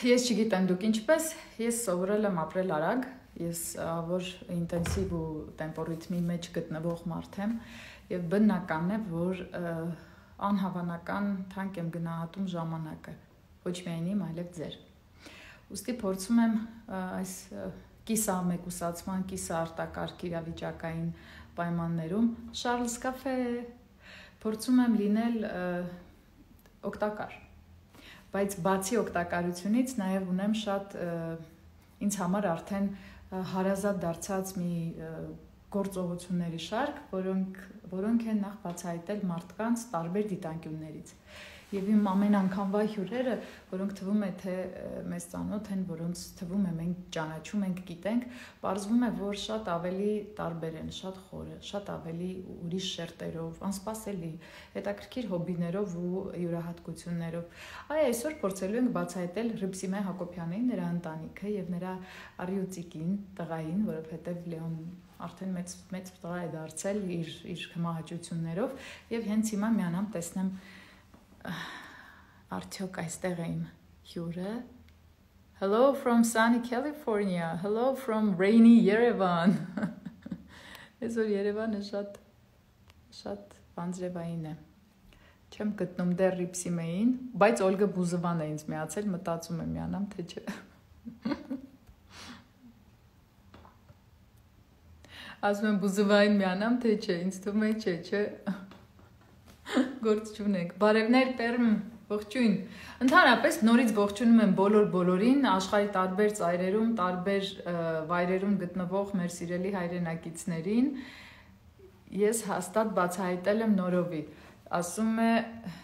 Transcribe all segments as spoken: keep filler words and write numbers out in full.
Ես չգիտեմ դուք ինչպես, ես սովորել եմ ապրել արագ, ես որ ինտենսիվ ու տեմպոռիթմի մեջ գտնվող մարդ եմ եւ բնական է, որ անհավանական թանկ եմ գնահատում ժամանակը, ոչ միայն իմ, այլև ձեր։ Ուստի փորձում եմ այս կիսամեկուսացման, կիսաարտակարգ իրավիճակային պայմաններում Շարլզ կաֆե փորձում եմ լինել օգտակար։ Բայց բացի օգտակարությունից նաև ունեմ շատ ինձ համար արդեն հարազատ դարձած մի գործողությունների շարք, որոնք որոնք են նախ բացահայտել մարդկանց տարբեր դիտանկյուններից։ Եվ իմ ամեն անգամվա հյուրերը, որոնք թվում է թե մեզ ծանոթ են, որոնց թվում է մենք ճանաչում ենք, գիտենք, պարզվում է, որ շատ ավելի տարբեր են, շատ խորը, շատ ավելի ուրիշ շերտերով, անսպասելի, հետաքրքիր հոբիներով ու յուրահատկություններով։ Այ այսօր փորձելու ենք բացահայտել Հռիփսիմե Հակոբյանի, նրա ընտանիքը եւ նրա արիուցիկին, տղային, որովհետեւ Լեոն արդեն մեծ մեծ տղա է դարձել իր իր հմահաճություններով եւ հենց հիմա միանամ տեսնեմ արդյոք այստեղ է իմ հյուրը։ Hello from sunny California. Hello from rainy Yerevan. Այսօր Երևանը շատ շատ բանձրևային է։ Չեմ գտնում դեռ Հռիփսիմեին, բայց Օլգա Բուզովան է ինձ միացել, մտածում եմ միանամ, թե չէ։ Ասում եմ Բուզովային միանամ, թե չէ, ինձ թվում է չէ, չէ։ Գործ չունենք։ Բարևներ Պերմ, ողջույն։ Ընդհանրապես նորից ողջունում եմ բոլոր բոլորին, աշխարհի տարբեր ծայրերում, տարբեր վայրերում գտնվող մեր սիրելի հայրենակիցներին։ Ես հաստատ բացահայտել եմ նորովի։ Ասում է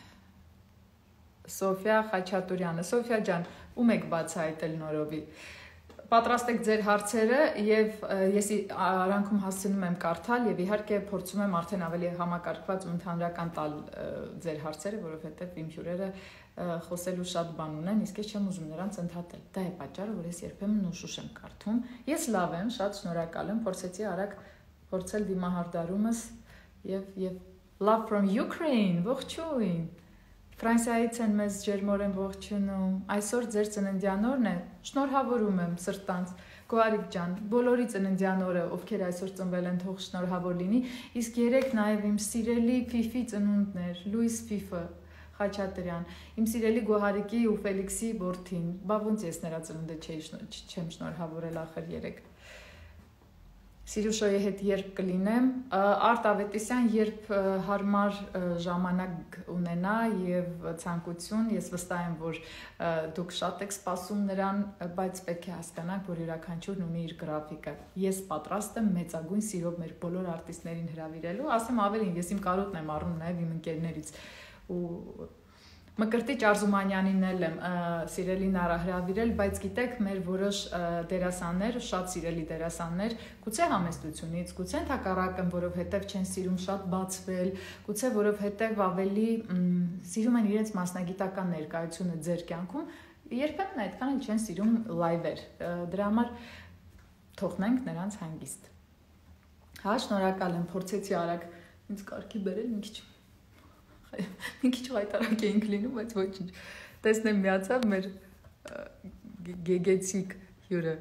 Սոֆիա Խաչատուրյանը։ Սոֆիա ջան, ում եք բացահայտել նորովի։ Պատրաստեք ձեր հարցերը եւ ես արանքում հասցնում եմ կարդալ եւ իհարկե փորձում եմ արդեն ավելի համակարգված ու ընդհանրական տալ ձեր հարցերը, որովհետեւ իմ հյուրերը խոսելու շատ բան ունեն, իսկ ես չեմ ուզում նրանց ընդհատել։ Դա է պատճառը, որ ես երբեմն ուշուշ եմ կարդում։ Ես լավ եմ, շատ շնորհակալ եմ, փորձեցի արագ փորձել դիմահարդարումս եւ եւ Love from Ukraine, ողջույն։ Ֆրանսիայից են մեզ ջերմորեն ողջունում։ Այսօր ձեր ծննդյան օրն է։ Շնորհավորում եմ սրտանց։ Գոհարիկ ջան, բոլորի ծննդյան օրը, ովքեր այսօր ծնվել են, թող շնորհավոր լինի։ Իսկ երեք նաև իմ սիրելի Ֆիֆի ծնունդներ, Լուիս Ֆիֆը Խաչատրյան, իմ սիրելի Գոհարիկի ու Ֆելիքսի որդին։ Բա ոնց ես նրա ծնունդը չեմ շնորհավորել ախր երեք։ Սիրուշոյի հետ երբ կլինեմ, Արտ Ավետիսյան, երբ հարմար ժամանակ ունենա եւ ցանկություն, ես վստահ եմ, որ դուք շատ եք սպասում նրան, բայց պետք է հասկանաք, որ յուրաքանչյուրն ունի իր գրաֆիկը։ Ես պատրաստ եմ մեծագույն սիրով մեր բոլոր արտիստներին հրավիրելու, ասեմ ավելին, ես իմ կարոտն եմ առնում նաեւ իմ ընկերներից ու Մկրտիչ Արզումանյանին էլ եմ սիրելին հրավիրել, բայց գիտեք, մեր որոշ դերասաններ, շատ սիրելի դերասաններ, գուցե համեստությունից, գուցե ընդհակառակը, որովհետև չեն սիրում շատ բացվել, գուցե որովհետև ավելի սիրում են իրենց մասնագիտական ներկայությունը ձեր կյանքում, երբեմն այդքան էլ չեն սիրում լայվեր։ Դրա համար թողնենք նրանց հանգիստ։ Հա, շնորհակալ եմ, փորձեցի արագ ինձ կարգի բերել մի քիչ Մի քիչ հայտարարակ էինք լինում, բայց ոչինչ։ Տեսնեմ միացավ մեր գեգեցիկ հյուրը։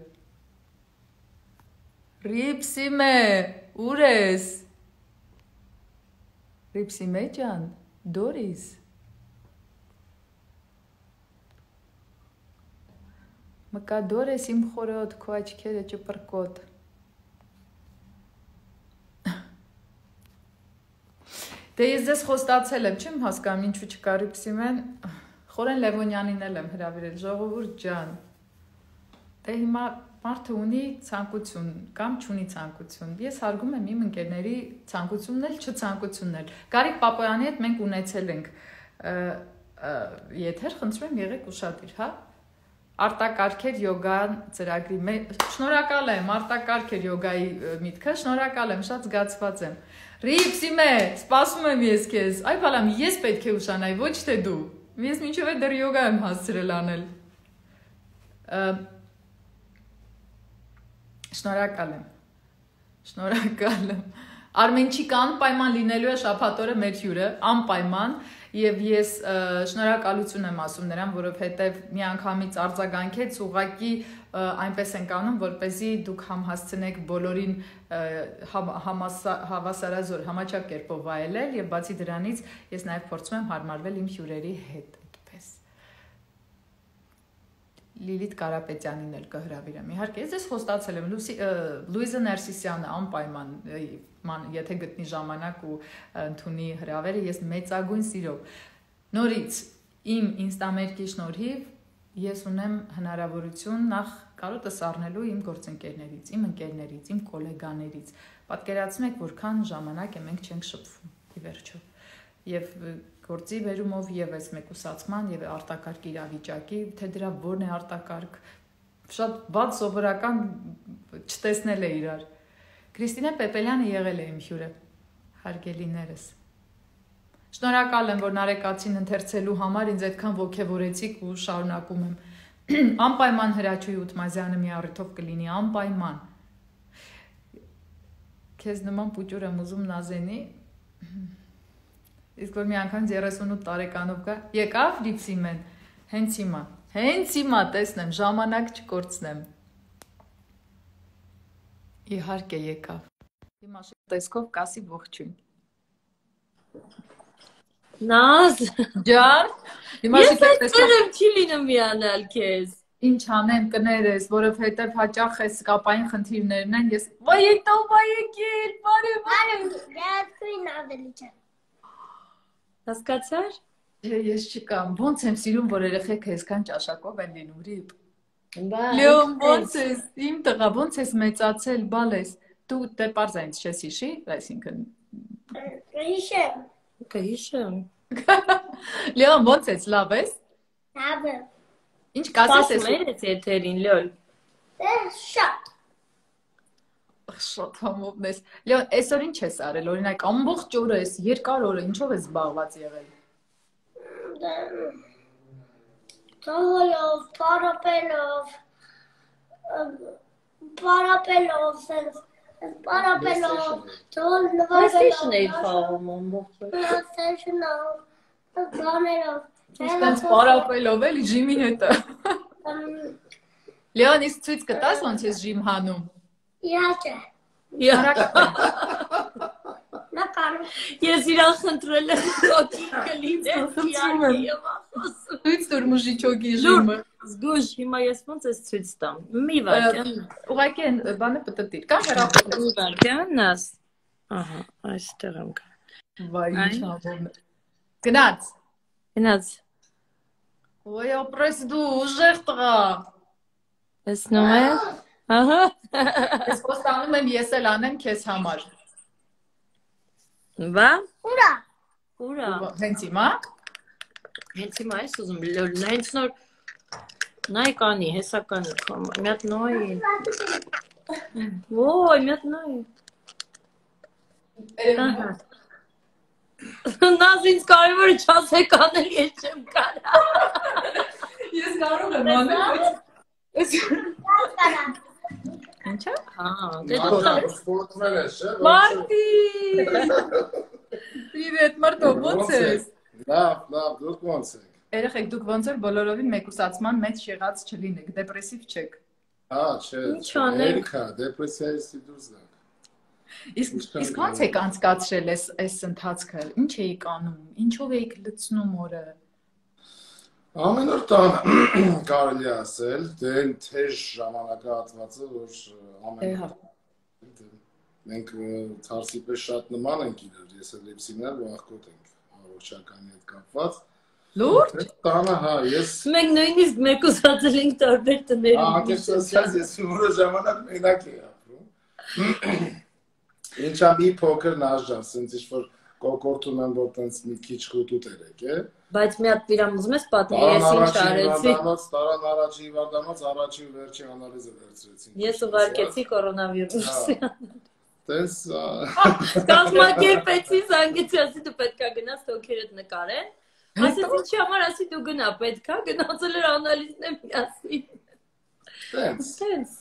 Հռիփսիմե, ուր ես։ Հռիփսիմե ջան, Դորիս։ Մկա Դորես իմ խորոտ, քո աչքերը ճպրկոտ։ Դե ես ձեզ խոստացել եմ, չեմ հասկանում ինչու չկա Հռիփսիմեն, Խորեն Լևոնյանին էլ եմ հրավիրել, ժողովուրդ ջան։ Դե հիմա մարդը ունի ցանկություն կամ չունի ցանկություն։ Ես հարգում եմ իմ ընկերների ցանկությունն էլ, չցանկությունն էլ։ Գարիկ Պապոյանի հետ մենք ունեցել ենք եթեր, խնդրում եմ եղեք ուշադիր, հա։ Արտակարգեր յոգա ծրագրի մեջ, շնորհակալ եմ, արտակարգեր յոգայի միտքը, շնորհակալ եմ, շատ զգացված եմ։ Հռիփսիմե, սպասում եմ ես քեզ։ Այ բալամ, ես պետք է ուշանայի, ոչ թե դու։ Ես մինչև այդ դեռ յոգա եմ հասցրել անել։ Շնորհակալ եմ։ Շնորհակալ եմ։ Արմենչիկ անպայման լինելու է շաբաթ օրը մեր հյուրը, անպայման, եւ ես շնորհակալություն եմ ասում նրան, որովհետեւ միանգամից արձագանքեց ուղակի այնպես ենք անում, որպեսզի դուք համհասցնեք բոլորին հավասարազոր համաչափ կերպով վայելել եւ բացի դրանից ես նաեւ փորձում եմ հարմարվել իմ հյուրերի հետ այդպես։ Լիլիթ Կարապետյանին էլ կհրավիրեմ։ Իհարկե, ես խոստացել եմ Լուիզա Ներսիսյանը անպայման, եթե գտնի ժամանակ ու ընդունի հրավերը, ես մեծագույն սիրով։ Նորից իմ ինստամերկի շնորհիվ ես ունեմ հնարավորություն նախ կարոտս առնելու իմ գործընկերներից, իմ ընկերներից, իմ գոլեգաներից։ Պատկերացնեք, որքան ժամանակ է մենք չենք շփվում, ի վերջո։ Եվ գործի վերումով եւս մեկուսացման եւ արտակարգ իրավիճակի, թե դրա որն է արտակարգ, շատ բաց սովորական չտեսնել է իրար։ Կրիստինա Պեպելյանը եղել է իմ հյուրը, հարգելիներս։ Շնորհակալ եմ, որ Նարեկացին ընթերցելու համար ինձ այդքան ոգևորեցիք ու շարունակում եմ։ Անպայման Հրաչուհի Ութմազյանը մի առիթով կլինի, անպայման։ Քեզ նման պուճուր եմ ուզում Նազենի։ Իսկ որ մի անգամ երեսունութ տարեկանով գա, եկավ Լիպսիմեն, հենց հիմա, հենց հիմա տեսնեմ, ժամանակ չկորցնեմ։ Իհարկե եկավ։ Հիմա տեսքով կասի ողջույն։ Նազ, ջան, հիմա ես այդտեղ եմ չի լինում միանալ քեզ։ Ինչ անեմ կներես, որովհետև հաճախ այս կապային խնդիրներն են, ես վայ եկտով, վայ եկել, բարև, բարև, դեպքին ավելի չէ։ Հասկացար։ Ես չկամ, ոնց եմ սիրում, որ երեխեքը այսքան ճաշակով են լինում, ռիպ։ Լեոն, ոնց ես, իմ տղա, ոնց ես մեծացել, բալես, դու դե պարզ այնց չես հիշի, այսինքն։ Կհիշեմ։ Կհիշեմ։ Լեոն, ոնց ես, լավ ես։ Լավ եմ։ Ինչ կասես ես։ Սպասում ես եթերին, լոլ։ Դե շատ։ Շատ համովն ես։ Լեոն, այսօր ինչ ես արել, օրինակ ամբողջ օրը ես, երկար օրը, ինչով ես զբաղված եղել։ Թողելով, պարապելով, պարապելով, սենց, պարապելով, թող PlayStation էի նվագելով, խաղում ամբողջ օրը։ PlayStation-ով, բաներով, Ինչպես պարապելով էլի ժիմի հետը։ Լեոն, իսկ ցույց կտաս ոնց ես ժիմ հանում։ Իհարկե, նա կարող։ Ես իրան խնդրել եմ կոկի կլինի, Խնդրում եմ։ Ցույց տուր մուժիչոկի ժիմը։ Զգուշ, հիմա ես ոնց ես ցույց տամ։ Մի վարքյան։ Ուղղակի այն բանը պտտիր, կամ հեռախոսը։ Մի վարքյան, նաս։ Ահա, այստեղ եմ կա։ Վայ, ինչ համոն։ Գնաց։ Գնաց։ Ոյ, ապրես դու, ուժեղ տղա։ Տեսնում ես։ Ահա։ Ես խոստանում եմ ես էլ անեմ քեզ համար։ Բա։ Ուրա։ Ուրա։ Հենց հիմա։ Հենց հիմա ես ուզում լոլ, հենց նոր նայ կանի, հեսա կանի կամ մի հատ նոյ։ Ոյ, մի հատ նոյ։ Ահա։ Նազ ինձ կարևորը չասեք անել, ես չեմ կարա։ Ես կարող եմ անել, բայց Ինչա։ Հա, դե Մարտա, դու սպորտներ ես, չէ՞։ Մարտի։ Պրիվետ, Մարտո, ոնց ես։ Լավ, լավ, դուք ոնց եք։ Երեխեք, դուք ոնց որ բոլորովին մեկուսացման մեջ եղած չլինեք, դեպրեսիվ չեք։ Հա, չէ։ Ինչ անենք։ Երիքա, դեպրեսիայից դուրս գանք։ Իսկ իսկ ո՞նց եք անցկացրել այս այս ընթացքը։ Ինչ էիք անում։ Ինչով էիք լցնում օրը։ Ամեն օր տան կարելի է ասել, դե այն թեժ ժամանակահատվածը, որ ամեն Էհա։ մենք ցարսի պես շատ նման ենք իրար, ես էլ Լիպսիմներ վախկոտ ենք առողջականի հետ կապված։ Լուրջ։ Տանը, հա, ես մենք նույնիսկ մեկուսացել ենք տարբեր տներում։ անկեղծ ասած, ես որը ժամանակ մենակ էի ապրում։ Ինչա մի փոքր նաժան, ասենց ինչ-որ կոկորտում եմ, որ տենց մի քիչ խուտուտ էր եկե։ Բայց մի հատ իրամ ուզում ես պատմի, ես ինչ արեցի։ Տարան առաջի հիվանդանոց, առաջի ու վերջի անալիզը վերցրեցին։ Ես ուղարկեցի կորոնավիրուսի։ Տես Կազմակերպեցի, զանգեցի, ասի դու պետք է գնաս թոքերդ նկարեն։ Ասեց ինչի համար, ասի դու գնա, պետք է գնացել էր անալիզն եմ միասին։ տենց։ Տենց։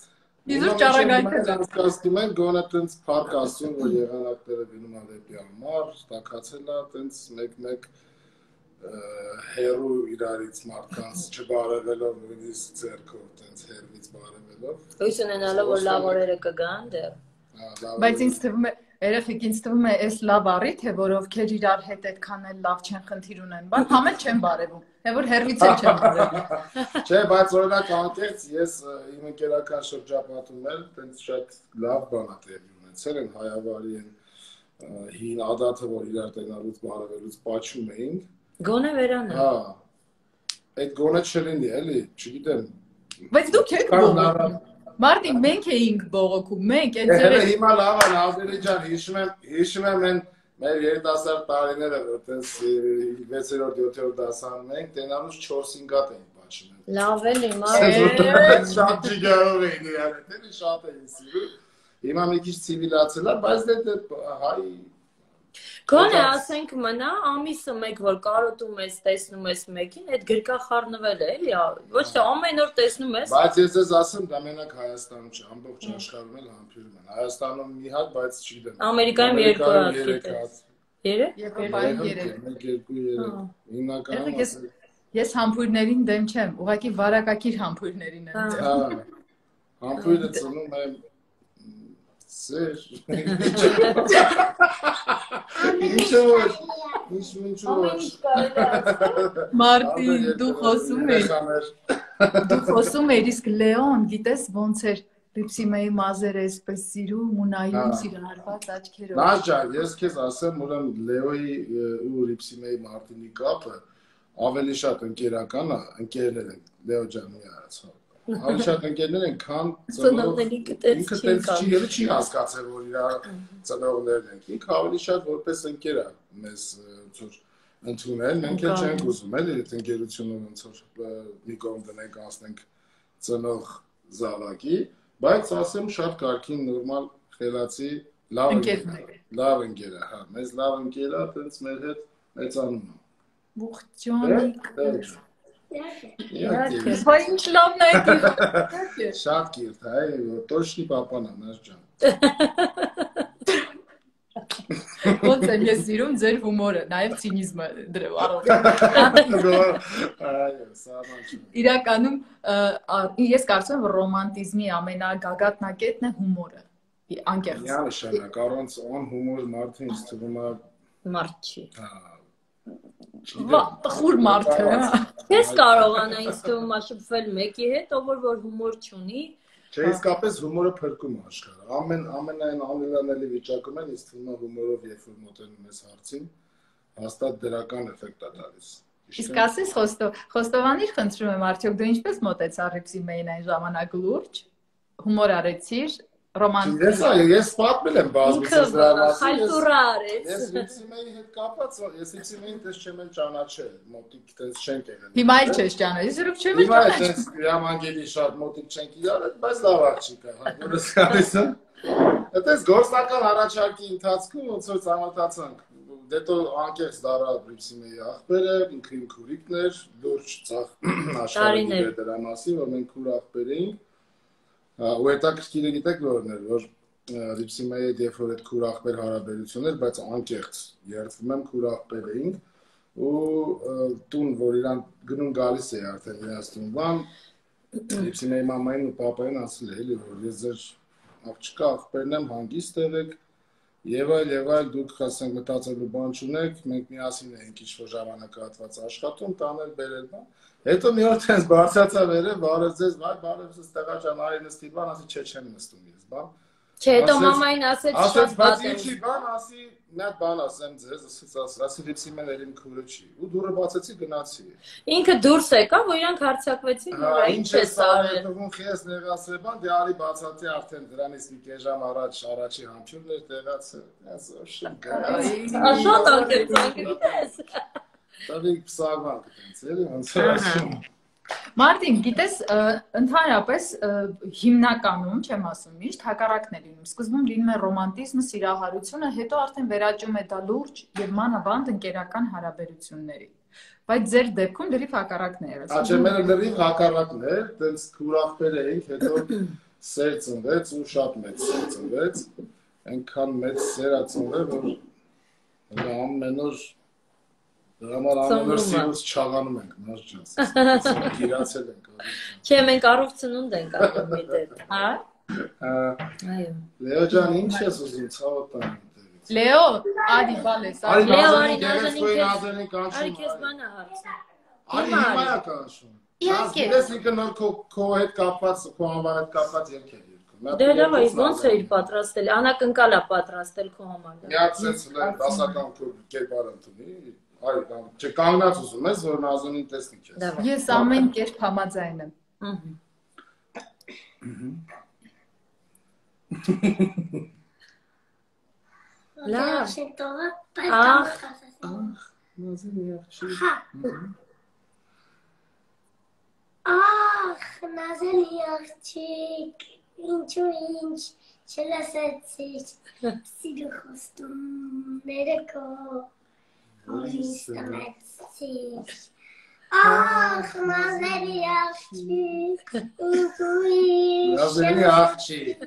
Իզուր ճառագայթը։ Անցկացնում են գոնե տենց փառք ասում, որ եղանակները գնում ա դեպի ամառ, տակացել ա տենց մեկ-մեկ հերու իրարից մարդկանց չբարևելով, նույնիսկ ձեռքով տենց հերվից բարևելով։ Հույս ունենալով որ լավ օրերը կգան դեռ։ Բայց ինձ թվում է երեխեք ինձ թվում է այս լավ առիթ է, որ ովքեր իրար հետ այդքան էլ լավ չեն խնդիր ունեն, բան համել չեն բարևում, թե որ հերվից էլ չեն բարևում։ Չէ, բայց օրինակ անկեղծ ես իմ ընկերական շրջապատում էլ տենց շատ լավ բան ա տեղի ունեցել են հայավարի են հին ադաթը, որ իրար տենալուց բարևելուց պաչում էին։ Գոնե վերանը։ Հա։ Այդ գոնե չլինի, էլի, չգիտեմ։ Բայց դուք եք բողոքում։ Մարտի մենք էինք բողոքում, մենք այդ ձերը հիմա լավ է, Ազերի ջան, հիշում եմ, հիշում եմ են մեր երիտասարդ տարիները, որ տես վեցերորդ, յոթերորդ դասանում ենք, տենալուց չորս-հինգ հատ էին պաչում։ Լավ էլի, Շատ ջիգարով էին իրար, էլի շատ էին սիրում։ Հիմա մի քիչ ցիվիլացել է, բայց դե հայ Գոնե ասենք մնա ամիսը մեկ որ կարոտում ես, տեսնում ես մեկին, այդ գրկախառնվել է, էլի, ոչ թե ամեն օր տեսնում ես։ Բայց ես ես ասեմ, դա մենակ Հայաստանում չէ, ամբողջ աշխարհում էլ համբերում են։ Հայաստանում մի հատ, բայց չգիտեմ։ Ամերիկայում երկու հատ գիտես։ Երեք։ Երբեմն երեք։ Մեկ երկու երեք։ Հիմնականում ես ես համբույրներին դեմ չեմ, ուղղակի վարակակիր համբույրներին եմ դեմ։ Հա։ Համբույրը ծնում եմ Սեր։ Ինչ որ, ինչ ինչ որ։ Մարտին, դու խոսում ես։ Դու խոսում ես, իսկ Լեոն, գիտես ոնց էր Ռիփսիմեի մազերը այսպես սիրում ու նայում սիրահարված աչքերով։ Նաշա, ես քեզ ասեմ, ուրեմն Լեոյի ու Ռիփսիմեի Մարտինի կապը ավելի շատ ընկերական է, ընկերներ են, Լեո ջան, մի արածա։ Ավելի շատ ընկերներ են, քան ծնողների ինքը տենց չի ելը չի հասկացել, որ իր ծնողներն են։ Ինքը ավելի շատ որպես ընկեր է մեզ ոնց ընդունել, մենք էլ չենք ուզում, էլի այդ ընկերությունը ոնց որ մի կողմ դնենք, անցնենք ծնող զավակի, բայց ասեմ շատ կարգին նորմալ խելացի լավ ընկեր, լավ ընկեր է, հա, մեզ լավ ընկեր է, տենց մեր հետ մեծանում է։ Ողջույն։ Իհարկե։ Բայց ինչ լավն է դա։ Շատ կիրթ, այ, точно պապան է, նаш ջան։ Ոնց եմ ես սիրում ձեր հումորը, նաև ցինիզմը դրով առող։ Այո, սահման չի։ Իրականում ես կարծում եմ, որ ռոմանտիզմի ամենագագաթնակետն է հումորը։ Անկեղծ։ Միանշանակ, առանց ան հումոր մարդը ինձ թվում է մարդ չի։ Վա, տխուր մարդ է, հա։ Ես կարողանա ինձ թվում է շփվել մեկի հետ, ով որ հումոր չունի։ Չէ, իսկապես հումորը փրկում է աշխարհը։ Ամեն ամենայն անելանելի վիճակում են ինձ թվում է հումորով երբ որ մոտենում ես հարցին, հաստատ դրական էֆեկտ է տալիս։ Իսկ ասես Խոստով, Խոստովանիր խնդրում եմ, արդյոք դու ինչպես մոտեցար Ռիփսիմեին այն ժամանակ լուրջ, հումոր արեցիր, ռոմանտիկ։ Ես ես պատմել եմ բազմիցս դրա մասին։ Խայտուրա արեց։ Ես Ռիփսիմեի հետ կապված, ես Ռիփսիմեին դες չեմ էլ ճանաչել, մոտիկ դες չենք եղել։ Հիմա էլ չես ճանաչել, ես երբ չեմ Հիմա ճանաչել։ դες Ռիամանգելի շատ մոտիկ չենք իրար, բայց լավ աղջիկ է, հատորս գալիս է։ Այդպես գործնական առաջարկի ընթացքում ոնց որ ծանոթացանք։ Դետո անկեղծ դարա Ռիփսիմեի աղբերը, ինքը իմ քուրիկն էր, լուրջ ծախ աշխարհի դրա մասին, որ մենք քուր աղբեր էինք։ Ու հետաքրքիրը գիտեք որն էր, որ Ռիփսիմեի հետ երբ որ այդ քուր աղբեր հարաբերություն էր, բայց անկեղծ երդվում եմ քուր աղբեր էինք ու տուն, որ իրան գնում գալիս է արդեն իրաց տուն, բան Ռիփսիմեի մամային ու պապային ասել է, էլի որ ես ձեր աղջկա աղբերն եմ, հանգիստ եղեք եւ այլ եւ այլ դուք ասենք մտածելու բան չունեք, մենք միասին ենք ինչ-որ ժամանակահատված աշխատում, տանել բերել բան։ Հետո մի օր տես բարձրացա վերև, բարև ձեզ, վայ, բարև ձեզ, տղա ջան, արի նստի բան, ասի չէ, չեմ նստում ես, բան։ Չէ, հետո մամային ասեց շատ բան։ Ասեց, բայց ինչի բան, ասի, մի հատ բան ասեմ ձեզ, ասի Ռիփսիմեն էլ իմ քուրը չի։ Ու դուրը բացեցի գնացի։ Ինքը դուրս եկա, որ իրանք հարցակվեցին, որ ինչ է սարել։ Ում քես նեղացրել բան, դե արի բացացի արդեն դրանից մի կես ժամ առաջ առաջի համբուրն էր տեղացել։ Ասա շնկա։ Շատ անկեղծ անկեղծ։ Տավի պսավան կտենց, էլի ոնց է ասում։ Մարտին, գիտես, ընդհանրապես հիմնականում, չեմ ասում միշտ, հակառակն է լինում։ Սկզբում լինում է ռոմանտիզմը, սիրահարությունը, հետո արդեն վերաճում է դա լուրջ եւ մանավանդ ընկերական հարաբերությունների։ Բայց ձեր դեպքում լրիվ հակառակն է եղել։ Աչե մերը լրիվ հակառակն է, տենց քուրախբեր էինք, հետո սեր ծնվեց ու շատ մեծ սեր ծնվեց, այնքան մեծ սեր ա ծնվել, որ ամեն օր դրա համար ամեն օր սիրուց չաղանում ենք, նաշ ջանց, գիրացել ենք։ Չէ, մենք առով ծնունդ ենք անում մի դեպ, հա։ Լեո ջան, ինչ ես ուզում, ցավոտ տան։ Լեո, արի բալես, արի Լեո, արի արի գերեզգոյին նազանին ազենի կանչում։ Արի քեզ բանա հարցը։ Արի հիմա է կանչում։ Ես ինքը նոր քո հետ կապված, քո անվան հետ կապված երգ էր երգում։ Դե լավ է, ոնց էիր պատրաստել, անակնկալ է պատրաստել քո համար։ Միացեց դասական կերպար ընդունի, արի չկանգնած ուզում ես, որ Նազանին տեսնի քեզ։ Ես ամեն կերպ համաձայն եմ։ Լավ։ Ահ, Նազանի աղջիկ։ Ահ, Նազանի աղջիկ, ինչու ինչ չլսեցիր, սիրու խոստումները քո, որ ինձ տմեցիր։ Ահ, Նազանի աղջիկ, ինչու ինչ Նազանի աղջիկ։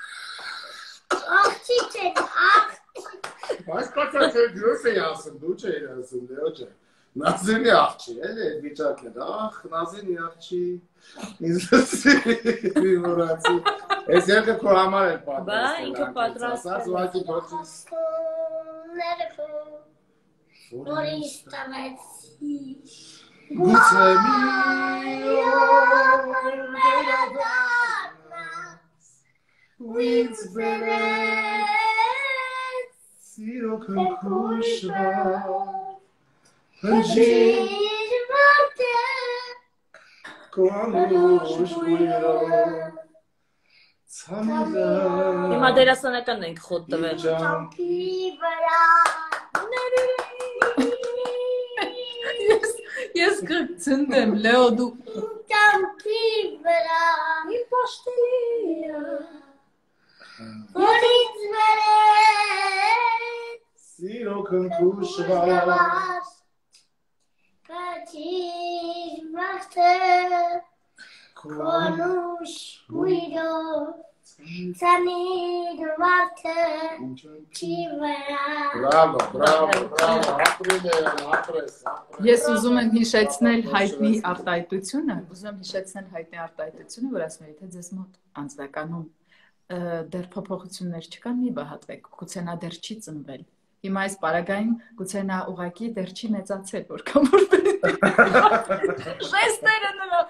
աղջիկ են, աղջիկ։ Բայց կացա չէ դուրս էի ասում, դու չէիր ասում, Լեո ջան։ Նազանի աղջիկ, էլի այդ վիճակն է, ախ, Նազանի աղջիկ, ինձ լսի, մորացի, ես երկը քո համար էր պատրաստել, Բա, ինքը պատրաստել ուղղակի գործից, որ ինձ տվեցիր։ գուցե մի օր վերադառնաս, ինձ բերեց, սիրո քնքուշվար, հնչիր վարդը, քո անուշ գույրով, ցամիզա, Հիմա դերասանական ենք խոտ տվել։ ճամփի վրա, Ես կցնդեմ, Լեո դու ճամփի վրա, իմ պաշտելիա, որ ինձ բերեց, սիրո քնքուշվար, կաչիր վարդը, քո անուշ գույրով, ցանիր վարդը, չի վրա։ Բրավո, բրավո, բրավո, ապրել է, ապրես, ապրես։ Ես ուզում եմ հիշեցնել հայտնի արտահայտությունը, ուզում եմ հիշեցնել հայտնի արտահայտությունը, որ ասում եմ, թե ձեզ մոտ անձնականում դեռ փոփոխություններ չկան, մի բահատվեք, գուցե նա դեռ չի ծնվել։ Հիմա այս պարագային գուցե նա ուղղակի դեռ չի մեծացել, որքան որ ժեստերը նրա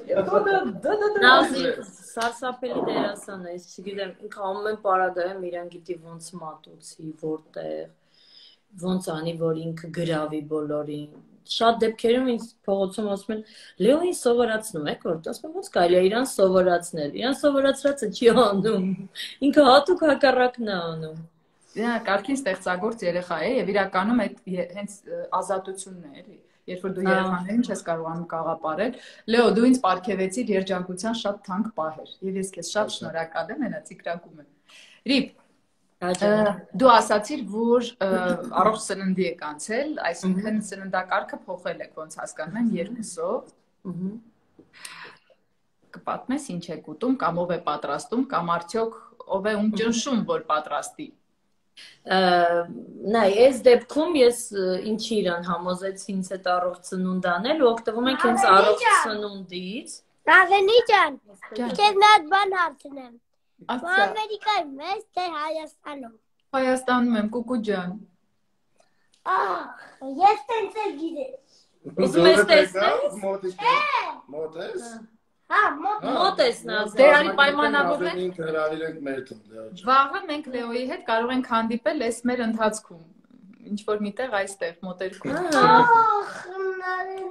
Նազի սարսափելի դերասան է, ես չգիտեմ, ինքը ամեն պարագայում իրան գիտի ոնց մատուցի, որտեղ, ոնց անի, որ ինքը գրավի բոլորին։ Շատ դեպքերում ինձ փողոցում ասում են, Լեոին սովորացնում եք, որ ասում եմ, ոնց կարելի է իրան սովորացնել, իրան սովորացրածը չի անում, ինքը հատուկ հակառակն է անում։ Դա կարգին ստեղծագործ երեխա է եւ իրականում այդ հենց ազատությունն է, էլի։ Երբ որ դու երեխաներին չես կարողանում կաղապարել, Լեո դու ինձ պարգևեցիր երջանկության շատ թանկ պահեր եւ ես քեզ շատ շնորհակալ եմ, հենա ծիկրակում եմ։ Ռիփ, դու ասացիր, որ առողջ սննդի եք անցել, այսինքն սննդակարգը փոխել եք, ոնց հասկանում եմ, երկուսով։ Կպատմես ինչ եք ուտում, կամ ով է պատրաստում, կամ արդյոք ով է ում ճնշում, որ պատրաստի։ Նայ, այս դեպքում ես ինչի իրան համոզեցի ինձ հետ առողջ սնունդ անել ու օգտվում ենք հենց առողջ սնունդից։ Նազանի ջան, քեզ մի հատ բան հարցնեմ։ Ասա, Ամերիկայում ես, թե Հայաստանում։ Հայաստանում եմ, Կուկու ջան։ Ահ, ես տենց էլ գիտես։ Ուզում ես տեսնել։ Մոտից մոտ ես։ Հա, մոտ։ Մոտ ես Նազի։ Դե արի պայմանավորվենք։ Ինքը հրավիրենք մեր տուն, Լեո ջան։ Վաղը մենք Լեոյի հետ կարող ենք հանդիպել այս մեր ընթացքում։ Ինչ որ միտեղ այստեղ մոտերքում։ Ահ, Նազանի։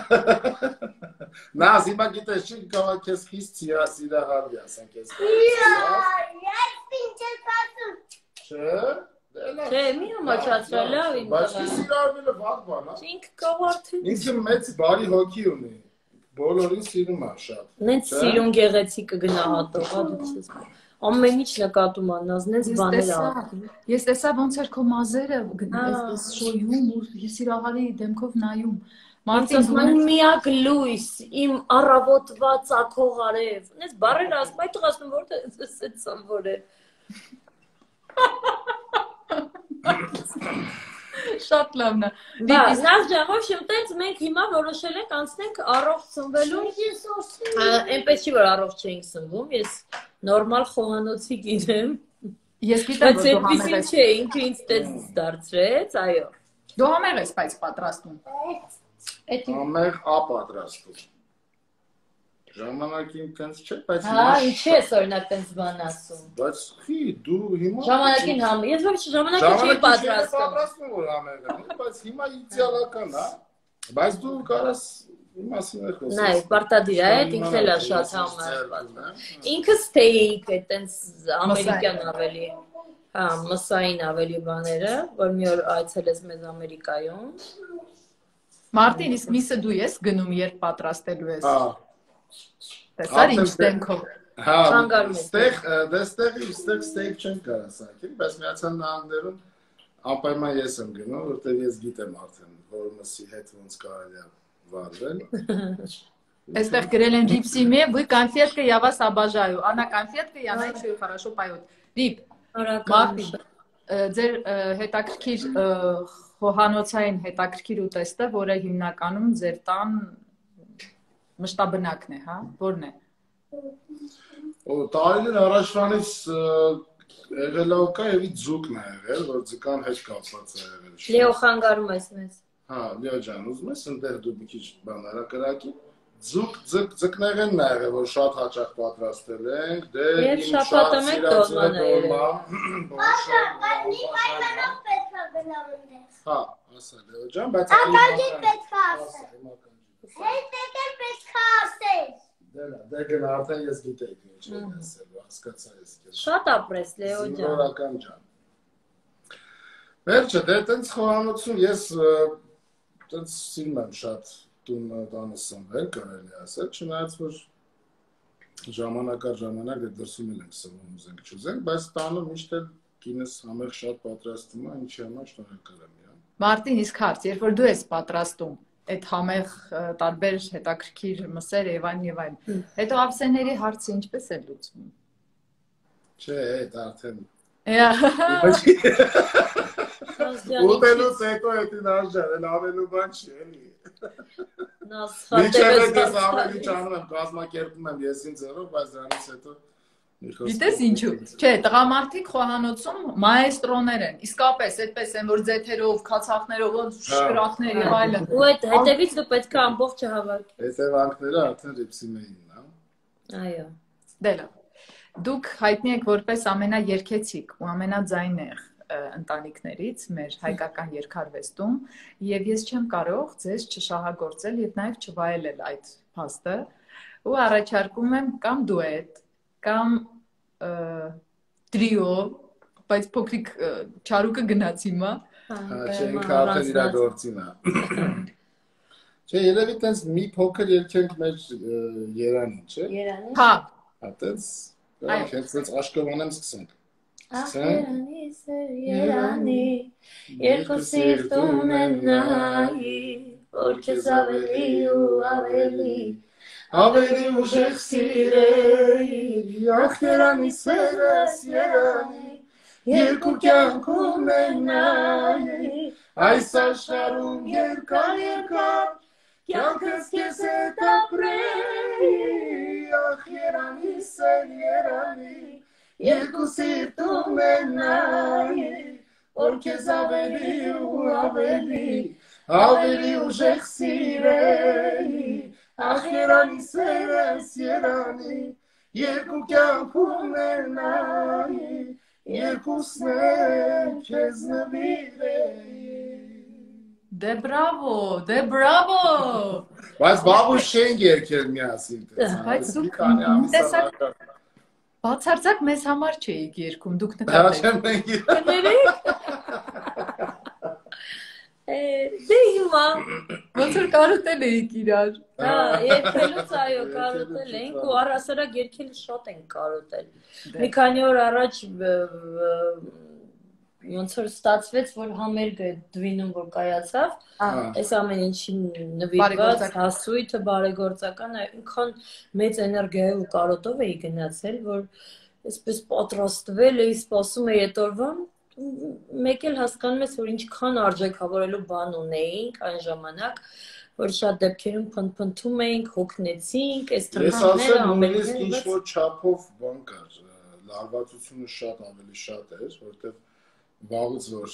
Նազ, հիմա գիտես, չի կարող քեզ խիստ սիրահարվի, ասենք ես։ Ես ինչ ես ասում։ Չէ։ Չէ, մի համաչացրա լավ իմ Բայց տղա։ սիրահարվելը վատ բան է։ Ինքը կավարտին։ Ինքը մեծ բարի հոգի ունի։ Բոլորին սիրում է շատ։ Նենց սիրուն գեղեցիկ կգնահատող, հա դու չես։ Ամեն ինչ նկատում ա Նազ, նենց բաներ ա։ Ես տեսա ոնց էր քո մազերը այս շոյում ու սիրահարի դեմքով նայում։ Մարտին Իմ միակ լույս, իմ առավոտվա ծագող արև։ Նես բարեր ասում, այդ ասում որտե էս սովոր է։ շատ լավն է։ Բա, նավ ջանով շմտենց մենք հիմա որոշել ենք անցնենք առողջ սնվելու։ Այնպես չի որ առողջ չենք սնվում, ես նորմալ խոհանոցի գինեմ։ Ես գիտեմ, որ դու համեղ համեղ ես։ չէ, ինքը ինձ տես դարձրեց, այո։ Դու համեղ ես, բայց պատրաստում։ Համեղ ա պատրաստում։ Ժամանակին տենց չէ, բայց Հա, ինչ ես օրինակ տենց բան ասում։ Բայց խի դու հիմա Ժամանակին համ, ես ոչ ժամանակին չի պատրաստում։ պատրաստում որ համեղը, բայց հիմա իդեալական է։ Բայց դու կարաս իմասին է խոսում։ Նայ, պարտադիր է, ինքն էլ է շատ համեղ։ Ինքը ստեյք է, տենց ամերիկյան ավելի։ Հա, մսային ավելի բաները, որ մի օր այցելես մեզ Ամերիկայում։ Մարտին, իսկ միսը դու ես գնում, երբ պատրաստելու ես։ Հա։ Տեսար ինչ տենքով։ Հա, Խանգարում ես։ ստեղ, դեստեղ ստեղ ստեյք չեն կարա սարքել, բայց Միացյալ Նահանգներում անպայման ես եմ գնում, որտեղ ես գիտեմ արդեն, որ մսի հետ ոնց կարելի է վարվել։ Այստեղ գրել են Рип семье, вы конфетка, я вас обожаю. Она конфетка, и она еще и хорошо поет. Рип, Մարտին, ձեր հետաքրքիր խոհանոցային հետաքրքիր ուտեստը, որը հիմնականում ձեր տան մշտաբնակն է, հա, որն է։ Տարիներ առաջվանից եղել է կա եւ ձուկն է եղել, որ ձկան հետ կապված է եղել։ Լեո խանգարում ես մեզ։ Հա, Լեո ջան, ուզում ես ընտեղ դու մի քիչ բան արա կրակի։ Ձուկ ձկ ձկներն է եղել, որ շատ հաճախ պատրաստել ենք, դե Եվ շաբաթը մեկ դոլման է եղել։ Հա, ասա Լեո ջան, բայց Ականջի պետք է ասել։ Հետ եկել պետք է ասել։ Դե լա, դե գնա արդեն ես գիտեի ինչ եմ ասել, հասկացա ես քեզ։ Շատ ապրես Լեո ջան։ Զինվորական ջան։ Վերջը, դե տենց խոհանոցում ես տենց սիրում եմ շատ տուն տանը սնվել, կարելի ասել, չնայած որ ժամանակ առ ժամանակ դե դրսում ենք սնվում ուզենք չուզենք, բայց տանը միշտ էլ կինս համեղ շատ պատրաստում է, ինչի համար շնորհակալ եմ։ Մարտին, իսկ հարց, երբ որ դու ես պատրաստում այդ համեղ տարբեր հետաքրքիր մսեր եւ այն եւ այն, հետո ափսեների հարցը ինչպես է լուծվում։ Չէ, այդ արդեն։ Ուտելուց հետո էդին արժան, էլ ավելու բան չի էլի։ Մինչև ես ավելի ճանում եմ, կազմակերպում եմ ես ինձ երով, բայց դրանից հետո Գիտես ինչու։ Չէ, տղամարդիկ խոհանոցում մայեստրոներ են, իսկապես այդպես են, որ ձեթերով, քացախներով, ոնց շկրախներ եւ այլն։ Ու այդ հետևից դու պետք է ամբողջը հավաքել։ Հետևանքները արդեն Ռիպսիմեինն է։ Այո։ Դե լավ։ Դուք հայտնի եք որպես ամենաերգեցիկ ու ամենաձայնեղ ընտանիքներից մեր հայկական երկարվեստում եւ ես չեմ կարող ձեզ չշահագործել եւ նաեւ չվայելել այդ փաստը ու առաջարկում եմ կամ դուետ կամ տրիո, բայց փոքրիկ չարուկը գնաց հիմա։ Չէ, ինքը արդեն իր գործին է։ Չէ, երևի տենց մի փոքր երգենք մեր Երանին, չէ։ Երանի։ Հա։ Հա, տենց, հենց տենց աշկովանեմ սկսենք։ Երանի, Երանի, երկու սիրտում են նայի, որ քեզ ավելի ու ավելի Ավելի ուժեղ սիրեի, ախ Երանի սերս Երանի, երկու կյանքում են նայի, այս աշխարհում երկար երկար, կյանքս քեզ հետ ապրեի, ախ Երանի սեր Երանի, երկու սիրտում են նայի, որ քեզ ավելի ու ավելի, ավելի ուժեղ սիրեի, Ախ Երանի սերս Երանի, երկու կյանքում էր նայի, երկուսն էլ քեզ նվիրեի։ Դե բրավո, դե բրավո։ Բայց բաբուշ չենք երկել միասին տես։ Բայց դուք տեսակ բացարձակ մեզ համար չէիք երկում, դուք նկատեք։ Կներեք։ Դե հիմա ոնց որ կարոտել էիք իրար։ Հա, երկելուց այո կարոտել ենք ու առասարակ երկել շատ ենք կարոտել։ Մի քանի օր առաջ ոնց որ ստացվեց, որ համերգը դվինում որ կայացավ, այս ամեն ինչի նվիրված հասույթը բարեգործական այնքան մեծ էներգիայով ու կարոտով էի գնացել, որ այսպես պատրաստվել էի, սպասում էի այդ օրվան, մեկ էլ հասկանում ես, որ ինչքան արժեքավորելու բան ունեինք այն ժամանակ, որ շատ դեպքերում փնփնթում էինք, հոգնեցինք, այս թռիչքները ամենից ինչ որ չափով բան կար, լարվածությունը շատ ավելի շատ էր, որտեղ վաղուց որ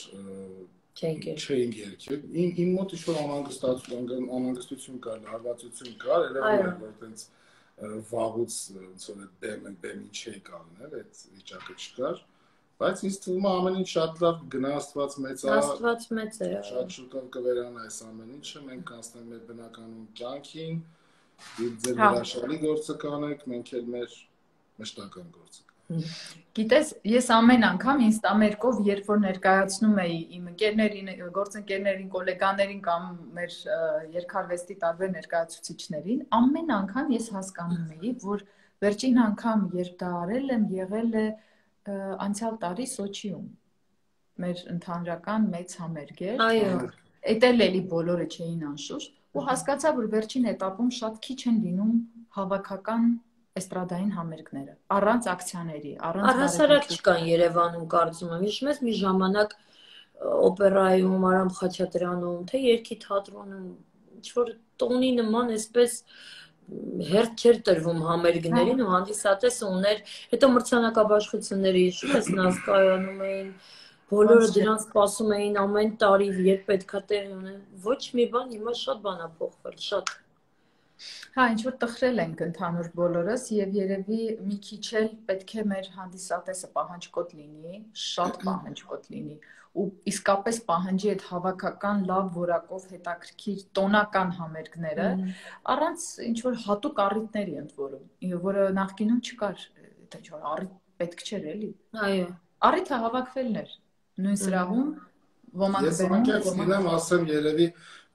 չէինք երկել, իմ մոտ ինչ-որ անհանգստություն կար, լարվածություն կար, երևում որ տենց վաղուց բեմի չէի կանգնել, այդ վիճակը չկար, բայց ինձ թվում է ամեն ինչ շատ լավ գնա, Աստված մեծ է, Աստված մեծ է, շատ շուտով կվերանա այս ամեն ինչը, մենք կանցնենք մեր բնականոն կյանքին, ձեր հրաշալի գործը կանեք, մենք էլ մեր մշտական գործը Գիտես, ես ամեն անգամ ինստամերկով, երբ որ ներկայացնում էի իմ ընկերներին, գործընկերներին, գոլեգաներին կամ մեր երկարվեստի տարբեր ներկայացուցիչներին, ամեն անգամ ես հասկանում էի, որ վերջին անգամ, երբ դա արել եմ, եղել է անցյալ տարի Սոչիում, մեր ընդհանրական մեծ համերգ էր, էդ էլ էլի բոլորը չէին անշուշտ, ու հասկացա, որ վերջին էտապում շատ քիչ են լինում հավաքական էստրադային համերգները, առանց ակցիաների, առանց առհասարակ չկան Երևանում կարծում եմ, հիշում ես մի ժամանակ օպերայում, Արամ Խաչատրյանում, թե Երգի թատրոնում, ինչ-որ տոնի նման այսպես հերթ չէր տրվում համերգներին ու հանդիսատեսը ուներ, հետո մրցանակաբաշխությունները հիշում ես Նազկայանում էին, բոլորը դրանց սպասում էին ամեն տարի, երբ պետքա տեղի ունեն, ոչ մի բան, հիմա շատ բան է փոխվել, շատ Հա, ինչ-որ տխրել ենք ընդհանուր բոլորս և երևի մի քիչ էլ պետք է մեր հանդիսատեսը պահանջկոտ լինի, շատ պահանջկոտ լինի ու իսկապես պահանջի այդ հավաքական լավ որակով հետաքրքիր տոնական համերգները, առանց ինչ-որ հատուկ առիթների ընդ որում, որը նախկինում չկար, ինչ-որ առիթ պետք չէր էլի։ Այո։ Առիթը հավաքվելն էր, նույն սրահում ոմանք Ես անկեղծ լինեմ, ասեմ երևի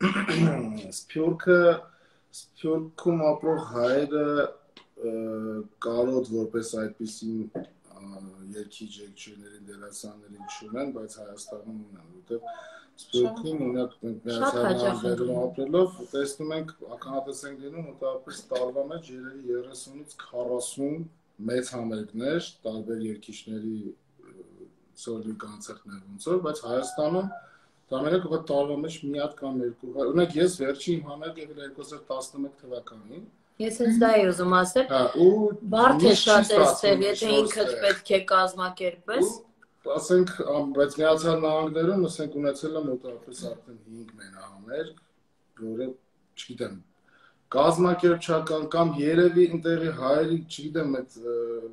Սփյուռքը Սփյուռքում ապրող հայերը կարոտ որպես այդպիսին երգիչ եկչուներին դերասաններին չունեն, բայց Հայաստանում ունեն, որտեղ Սփյուռքում ունենք Միացյալ Նահանգներում ապրելով, տեսնում ենք ականատես ենք լինում մոտավորապես տարվա մեջ երևի երեսունից քառասուն մեծ համերգներ, տարբեր երգիչների սոլո կոնցերտներ ոնց որ, բայց Հայաստանում Ամենակ որ տարվա մեջ մի հատ կամ երկու, օրինակ ես վերջին համերգը եղել երկու հազար տասնմեկ թվականին։ Ես հենց դա էի ուզում ասել։ Հա, ու բարդ է շատ էստեղ, եթե ինքդ պետք է կազմակերպես։ Ասենք, բայց Միացյալ Նահանգներում, ասենք ունեցել եմ մոտավորապես արդեն հինգ մենահամերգ, որը, չգիտեմ, կազմակերպչական կամ երևի ընտեղի հայերի, չգիտեմ, այդ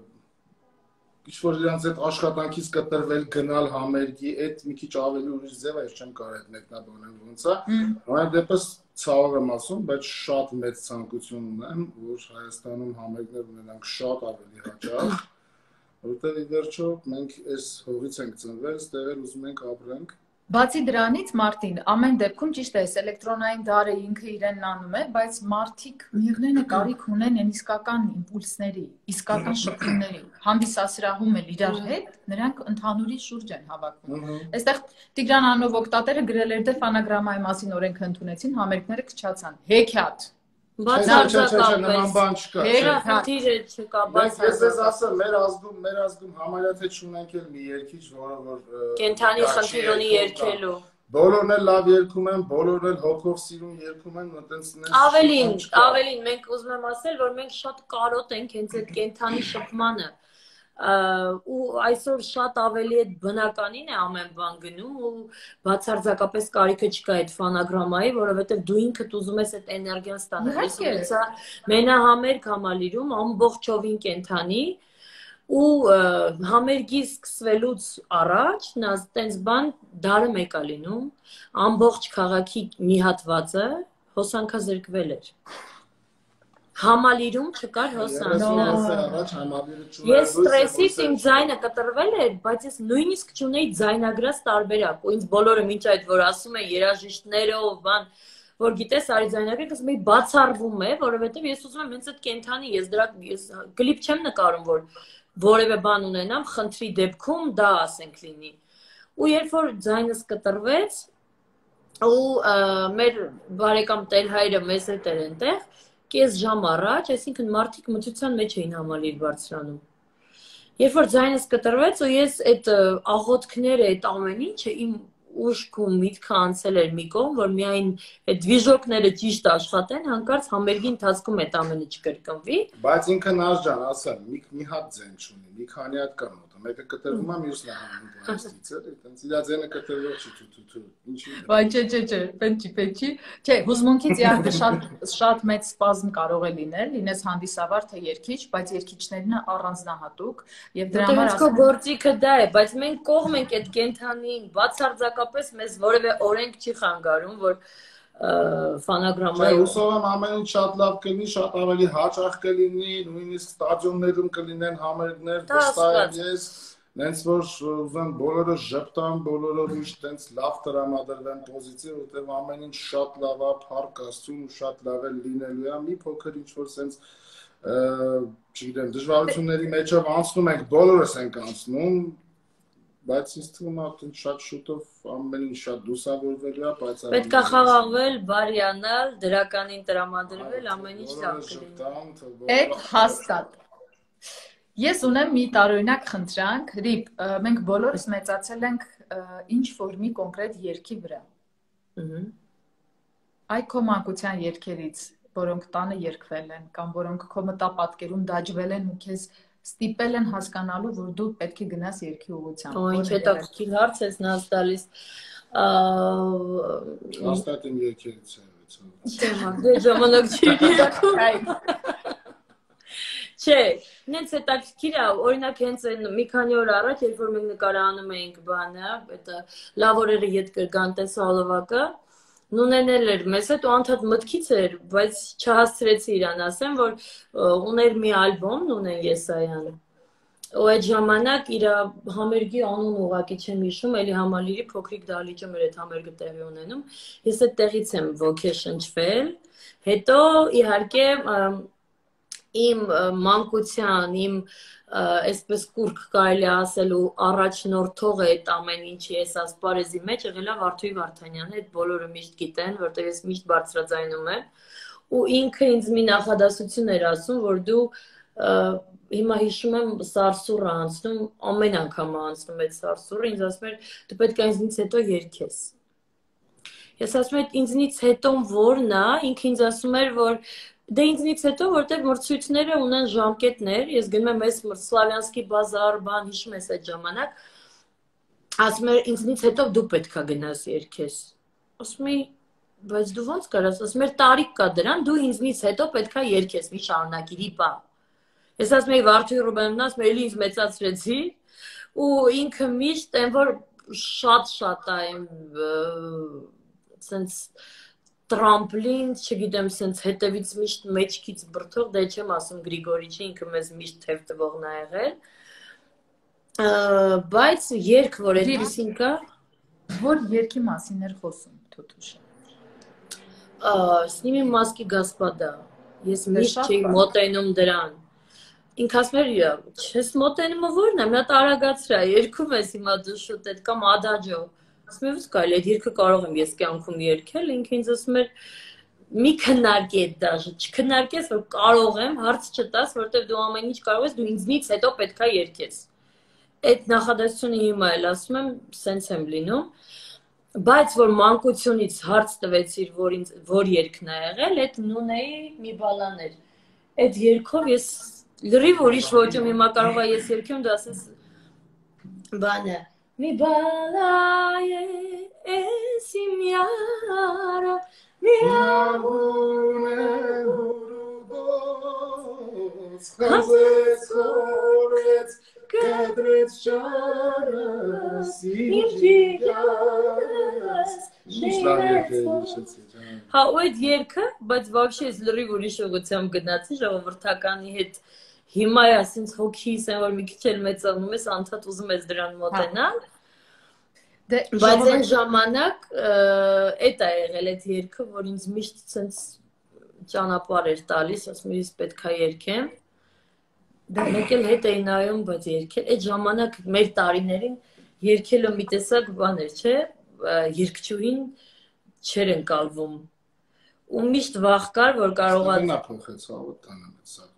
ինչ-որ իրանց այդ աշխատանքից կտրվել գնալ համերգի, այդ մի քիչ ավելի ուրիշ ձև է, ես չեմ կարող այդ մեկնաբանել ոնց է, այն դեպս ցավով եմ ասում, բայց շատ մեծ ցանկություն ունեմ, որ Հայաստանում համերգներ ունենանք շատ ավելի հաճախ, որտեղ ի վերջո մենք այս հողից ենք ծնվել, այստեղ էլ ուզում ենք ապրենք։ Բացի դրանից, Մարտին, ամեն դեպքում ճիշտ է, էլեկտրոնային դարը ինքը իրենն անում է, բայց մարդիկ միևնույն է կարիք ունեն այն իսկական իմպուլսների, իսկական շփումների, հանդիսասրահում էլ իրար հետ, նրանք ընդհանուրի շուրջ են հավաքվում։ Այստեղ Տիգրան անունով օգտատերը գրել էր, դե ֆանագրամայի մասին օրենքը ընդունեցին, համերգները քչացան, հեքիաթ։ Բացարձակապես բան չկա։ Վերախնդիրը չկա, բացարձակապես։ Ես ասեմ, մեր ազգում, մեր ազգում համարյա թե չունենք էլ մի երգիչ, որը որ կենթանի խնդիր ունի երգելու։ Բոլորն էլ լավ երգում են, բոլորն էլ հոգով սիրուն երգում են, այտենց Ավելին, ավելին, մենք ուզում եմ ասել, որ մենք շատ կարոտ ենք հենց այդ կենթանի շփմանը։ Ու այսօր շատ ավելի այդ բնականին է ամեն բան գնում ու բացարձակապես կարիքը չկա այդ ֆանագրամայի, որովհետև դու ինքդ ուզում ես այդ էներգիան ստանալ։ Ես ունեցա մենահամերգ Համալիրում ամբողջովին կենթանի ու համերգի սկսվելուց առաջ նա տենց բան դարը մեկ է լինում, ամբողջ քաղաքի մի հատվածը հոսանքազրկվել էր։ Համալիրում չկար հոսանք։ Ես ստրեսից իմ ձայնը կտրվել էր, բայց ես նույնիսկ չունեի ձայնագրած տարբերակ, ու ինձ բոլորը մինչ այդ որ ասում են երաժիշտներով, բան, որ գիտես, արի ձայնագրեք, ասում եմ բացառվում է, որովհետև ես ուզում եմ հենց այդ կենթանի, ես դրա կլիպ չեմ նկարում, որ որևէ բան ունենամ, խնդրի դեպքում դա ասենք լինի։ ու երբ որ ձայնս կտրվեց ու մեր բարեկամ Տեր-հայրը մեզ հետ էր այնտեղ կես ժամ առաջ, այսինքն մարդիկ մթության մեջ էին համալիր բարձրանում։ Երբ որ ձայնս կտրվեց ու ես այդ աղոթքները, այդ ամեն ինչը իմ ուշքում միտքը անցել էր մի կողմ, որ միայն այդ դվիժոկները ճիշտ աշխատեն, հանկարծ համերգի ընթացքում այդ ամենը չկրկնվի։ Բայց ինքը Նազ ջան, ասեմ, մի մի հատ ձայն չունի, մի քանի հատ կա մոտը, մեկը կտրվում է, մյուսն է հանում պլաստիկից, այտենց իր ձայնը կտրվող չի թու-թու-թու, ինչի։ Վայ, չէ, չէ, չէ, պենչի, պենչի։ Չէ, հուզմունքից իհարկե շատ շատ մեծ սպազմ կարող է լինել, լինես հանդիսավար թե երգիչ, բայց երգիչներն առանձնահատուկ եւ դրա համար ասում գործիքը դա է, բայց մենք կողմ ենք այդ կենթանին, բացարձակապես մեզ որևէ օրենք չի խանգարում, որ ֆանագրամայում։ Հուսով եմ ամեն ինչ շատ լավ կլինի, շատ ավելի հաճախ կլինի, նույնիսկ ստադիոններում կլինեն համերգներ, վստահ եմ ես, նենց որ ուզեմ բոլորը ժպտան, բոլորը ուրիշ տենց լավ տրամադրվեն պոզիցիվ, որտեղ ամեն ինչ շատ լավ է, փառք Աստծուն ու շատ լավ է լինելու է, մի փոքր ինչ որ սենց չգիտեմ, դժվարությունների մեջով անցնում ենք, բոլորս ենք անցնում, բայց ինձ թվում է շատ շուտով ամեն ինչ շատ լուսավորվելու է, բայց պետք է խաղաղվել, բարյանալ, դրականին տրամադրվել, ամեն ինչ լավ կլինի։ Այդ հաստատ։ Ես ունեմ մի տարօրինակ խնդրանք, Ռիփ, մենք բոլորս մեծացել ենք ինչ որ մի կոնկրետ երգի վրա։ Այ քո մանկության երգերից, որոնք տանը երգվել են, կամ որոնք քո մտապատկերում դաջվել են ու քեզ ստիպել են հասկանալու, որ դու պետք է գնաս երգի ուղղությամբ։ Օ, ինչ հետաքրքիր հարց ես Նազ տալիս։ Հաստատ իմ երգերից է։ Չէ, դե ժամանակ չի գիտակում։ Չէ, նենց հետաքրքիր է, օրինակ հենց մի քանի օր առաջ, երբ որ մենք նկարահանում էինք բանը, այդ լավ օրերը ետ կրկան տեսահոլովակը, Նունեն էր մեզ հետ ու անդադ մտքից էր, բայց չհասցրեցի իրան ասեմ, որ ուներ մի ալբոմ Նունեն Եսայանը։ Ու այդ ժամանակ իր համերգի անուն ուղղակի չեմ հիշում, էլի Համալիրի փոքրիկ դահլիճում էր այդ համերգը տեղի ունենում։ Ես այդտեղից եմ ոգեշնչվել։ Հետո իհարկե իմ մանկության, իմ այսպես կուրք կարելի ասելու առաջնորդող է այդ ամեն ինչի ես ասպարեզի մեջ եղել է Վարդուհի Վարդանյանը, այդ բոլորը միշտ գիտեն, որտեղ ես միշտ բարձրաձայնում եմ, ու ինքը ինձ մի նախադասություն էր ասում, որ դու հիմա հիշում եմ սարսուռը անցնում, ամեն անգամ անցնում այդ սարսուռը, ինձ ասում էր դու պետք է ինձնից հետո երգես։ Ես ասում եմ ինձնից հետո որն է, ինքը ինձ ասում էր, որ Դե ինձնից հետո, որտեղ մրցույթները ունեն ժամկետներ, ես գնում եմ այս Սլավյանսկի բազար, բան, հիշում ես այդ ժամանակ, ասում էր ինձնից հետո դու պետք է գնաս երգես։ Ասում եմ, բայց դու ո՞նց կարաս, ասում էր տարիք կա դրան, դու ինձնից հետո պետք է երգես, մի շարունակիր, իպա։ Ես ասում եմ Վարդուհի Ռուբենովնն ասում էլի ինձ մեծացրեցի, ու ինքը միշտ այն որ շատ-շատ է սենց տրամպլին, չգիտեմ, սենց հետևից միշտ մեջքից բրդող, դե չեմ ասում Գրիգորիչի, ինքը մեզ միշտ թև տվողն է եղել, բայց երգ, որ այդպիսին կա։ Որ երգի մասին էր խոսում, Թութուշը։ Սնիմի Մասկի Գասպադա, ես միշտ չէի մոտենում դրան։ Ինք ասում էր, չես մոտենում որն է, մի հատ արագացրա, երգում ես հիմա դու շուտ այդ կամ ադաջո։ Ասում եմ, ո՞ւս կարելի, այդ երգը կարող եմ ես կյանքում երգել, ինքը ինձ ասում էր մի քննարկի այդ դաժը, չքննարկես, որ կարող եմ, հարց չտաս, որտեղ դու ամեն ինչ կարող ես, դու ինձնից հետո պետք է երգես։ Այդ նախադասությունը հիմա էլ ասում եմ, սենց եմ լինում, բայց որ մանկությունից հարց տվեցիր, որ ինձ որ երգն է եղել, այդ Նունեի մի բալան էր։ Այդ երգով ես լրիվ ուրիշ ոճում հիմա կարող եմ ես երգեմ, դու ասես բանը Mi balaye esim yara mi amune hurdos Hazet soret kadret sharas Imjigas Հա ու այդ երգը, բայց вообще ես լրիվ ուրիշ ուղղությամբ գնացի ժողովրդականի հետ Հիմա է ասենց հոգիս են, որ մի քիչ էլ մեծանում ես, անդադ ուզում ես դրան մոտենալ, բայց այն ժամանակ էդ է եղել այդ երգը, որ ինձ միշտ սենց ճանապարհ էր տալիս, ասում ես պետք է երգեմ, մեկ էլ հետ էի նայում, բայց երգել, այդ ժամանակ մեր տարիներին Երկելը մի տեսակ բաներ, չէ, երկչուհին չեր ընկալվում։ Ու միշտ վախ կար, որ կարողա Նա փոխեց հավոտ տանեմ այդ սա։